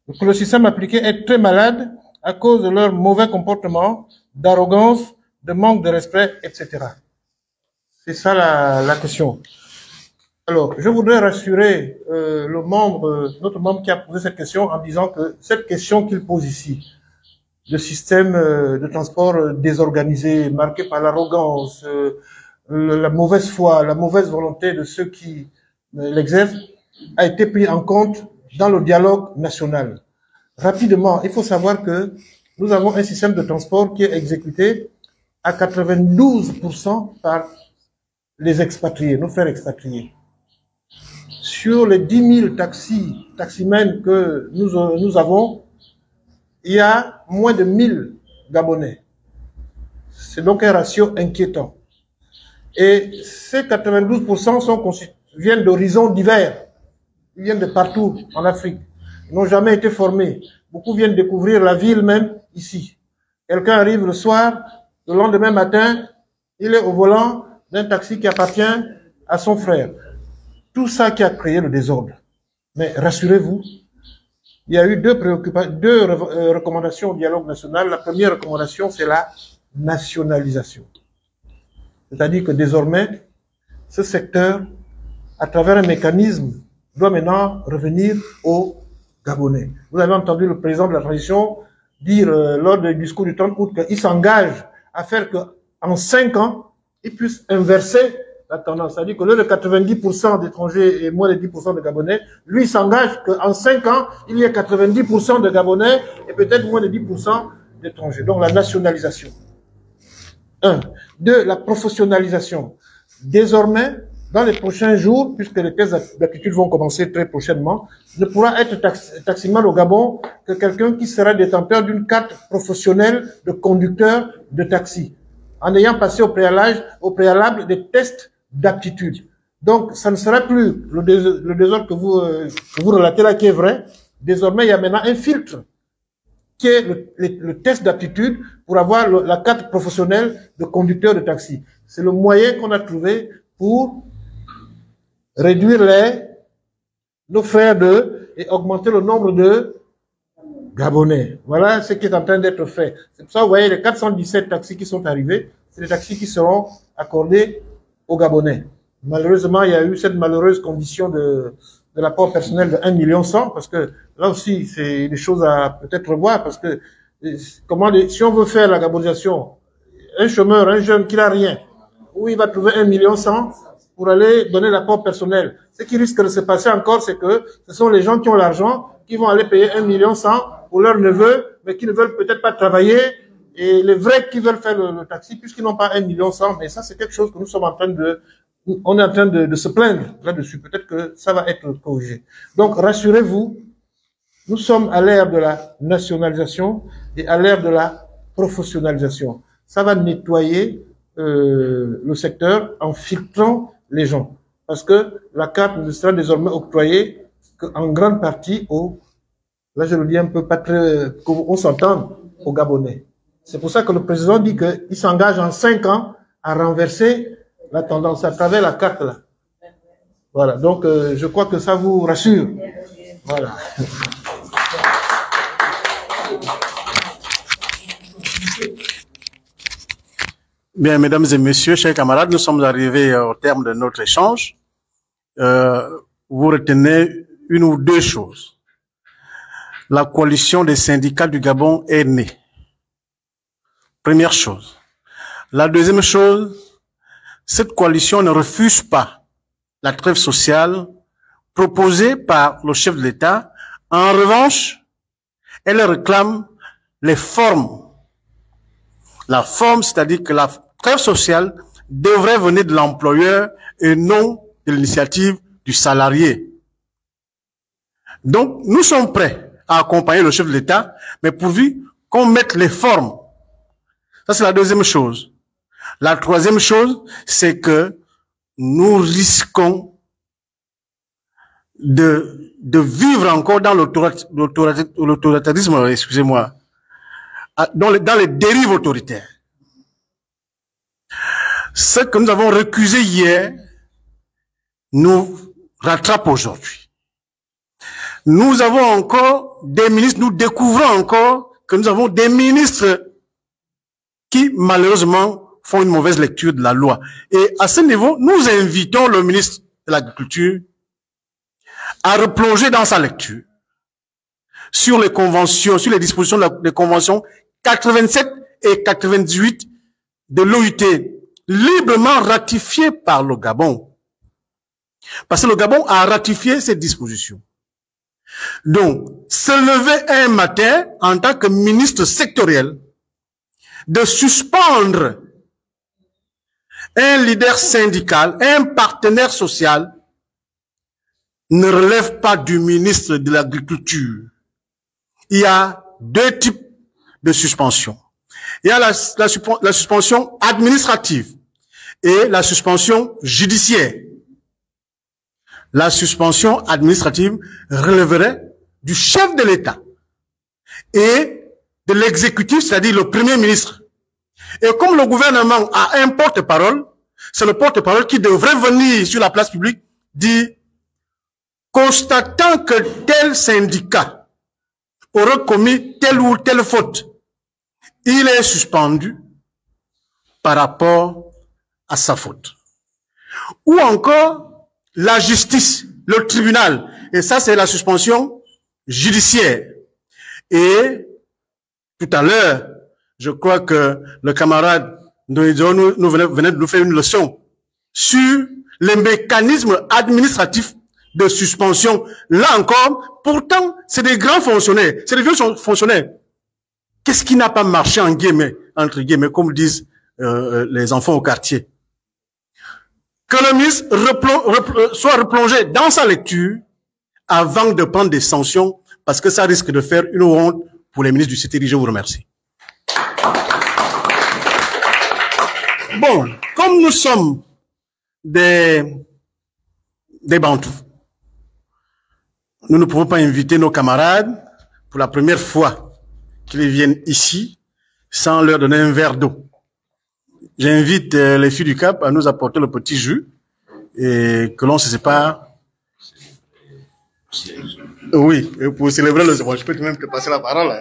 est très malade à cause de leur mauvais comportement, d'arrogance, de manque de respect, etc. C'est ça la question. Alors, je voudrais rassurer notre membre qui a posé cette question en disant que cette question qu'il pose ici, le système de transport désorganisé, marqué par l'arrogance, la mauvaise foi, la mauvaise volonté de ceux qui l'exercent, a été pris en compte dans le dialogue national. Rapidement, il faut savoir que nous avons un système de transport qui est exécuté à 92% par les expatriés, nos frères expatriés. Sur les 10 000 taximens que nous avons, il y a moins de 1000 Gabonais. C'est donc un ratio inquiétant. Et ces 92% viennent d'horizons divers. Ils viennent de partout en Afrique. Ils n'ont jamais été formés. Beaucoup viennent découvrir la ville même ici. Quelqu'un arrive le soir, le lendemain matin, il est au volant d'un taxi qui appartient à son frère. Tout ça qui a créé le désordre. Mais rassurez-vous, il y a eu deux recommandations au dialogue national. La première recommandation, c'est la nationalisation. C'est-à-dire que désormais, ce secteur, à travers un mécanisme, doit maintenant revenir aux Gabonais. Vous avez entendu le président de la transition dire lors du discours du 30 août qu'il s'engage à faire qu'en 5 ans, il puisse inverser la tendance. C'est-à-dire que le 90% d'étrangers et moins de 10% de Gabonais, lui s'engage qu'en 5 ans, il y ait 90% de Gabonais et peut-être moins de 10% d'étrangers. Donc la nationalisation. 1. 2. La professionnalisation. Désormais, dans les prochains jours, puisque les tests d'aptitude vont commencer très prochainement, ne pourra être taximan au Gabon que quelqu'un qui sera détenteur d'une carte professionnelle de conducteur de taxi, en ayant passé au préalable des tests d'aptitude. Donc, ça ne sera plus le désordre que vous relatez là qui est vrai. Désormais, il y a maintenant un filtre qui est le test d'aptitude pour avoir la carte professionnelle de conducteur de taxi. C'est le moyen qu'on a trouvé pour réduire nos frères et augmenter le nombre de Gabonais. Voilà ce qui est en train d'être fait. C'est pour ça que vous voyez les 417 taxis qui sont arrivés, c'est les taxis qui seront accordés aux Gabonais. Malheureusement, il y a eu cette malheureuse condition de l'apport personnel de 1,1 million, parce que là aussi, c'est des choses à peut-être revoir, parce que si on veut faire la gabonisation, un chômeur, un jeune qui n'a rien, où il va trouver 1,1 million pour aller donner l'apport personnel. Ce qui risque de se passer encore, c'est que ce sont les gens qui ont l'argent qui vont aller payer 1,1 million pour leur neveu, mais qui ne veulent peut-être pas travailler, et les vrais qui veulent faire le taxi, puisqu'ils n'ont pas 1,1 million, mais ça c'est quelque chose que nous sommes en train de se plaindre là-dessus. Peut-être que ça va être corrigé. Donc rassurez-vous, nous sommes à l'ère de la nationalisation et à l'ère de la professionnalisation. Ça va nettoyer le secteur en filtrant les gens. Parce que la carte ne sera désormais octroyée qu'en grande partie là je le dis un peu pas très, qu'on s'entende, aux Gabonais. C'est pour ça que le président dit qu'il s'engage en 5 ans à renverser la tendance à travers la carte là. Voilà. Donc, je crois que ça vous rassure. Voilà. Bien, mesdames et messieurs, chers camarades, nous sommes arrivés au terme de notre échange. Vous retenez une ou deux choses. La coalition des syndicats du Gabon est née. Première chose. La deuxième chose, cette coalition ne refuse pas la trêve sociale proposée par le chef de l'État. En revanche, elle réclame les formes. La forme, c'est-à-dire que la trêve sociale devrait venir de l'employeur et non de l'initiative du salarié. Donc, nous sommes prêts à accompagner le chef de l'État, mais pourvu qu'on mette les formes. Ça, c'est la deuxième chose. La troisième chose, c'est que nous risquons de vivre encore dans l'autoritarisme, excusez-moi, dans les dérives autoritaires. Ce que nous avons recusé hier nous rattrape aujourd'hui. Nous avons encore des ministres, nous découvrons encore que nous avons des ministres qui, malheureusement, font une mauvaise lecture de la loi. Et à ce niveau, nous invitons le ministre de l'Agriculture à replonger dans sa lecture sur les conventions, sur les dispositions des conventions 87 et 98 de l'OIT, librement ratifiées par le Gabon. Parce que le Gabon a ratifié ces dispositions. Donc, se lever un matin en tant que ministre sectoriel, de suspendre un leader syndical, un partenaire social, ne relève pas du ministre de l'Agriculture. Il y a deux types de suspension. Il y a la suspension administrative et la suspension judiciaire. La suspension administrative relèverait du chef de l'État et de l'exécutif, c'est-à-dire le Premier ministre. Et comme le gouvernement a un porte-parole, c'est le porte-parole qui devrait venir sur la place publique dire, constatant que tel syndicat aurait commis telle ou telle faute, il est suspendu par rapport à sa faute. Ou encore, la justice, le tribunal, et ça c'est la suspension judiciaire. Et tout à l'heure, je crois que le camarade nous venait de nous faire une leçon sur les mécanismes administratifs de suspension. Là encore, pourtant, c'est des grands fonctionnaires, c'est des vieux fonctionnaires. Qu'est-ce qui n'a pas marché en guillemets, entre guillemets, comme disent les enfants au quartier? Que le ministre soit replongé dans sa lecture avant de prendre des sanctions, parce que ça risque de faire une honte pour les ministres du CTI. Je vous remercie. Bon, comme nous sommes des Bantous, nous ne pouvons pas inviter nos camarades pour la première fois qu'ils viennent ici sans leur donner un verre d'eau. J'invite les filles du Cap à nous apporter le petit jus et que l'on se sépare. Oui, pour célébrer le... Bon, je peux même te passer la parole.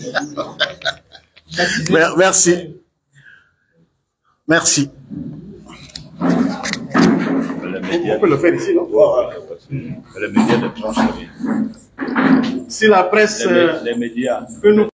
Merci. Merci. On peut le faire ici, non? Le média de tranche. Si la presse Les médias. peut nous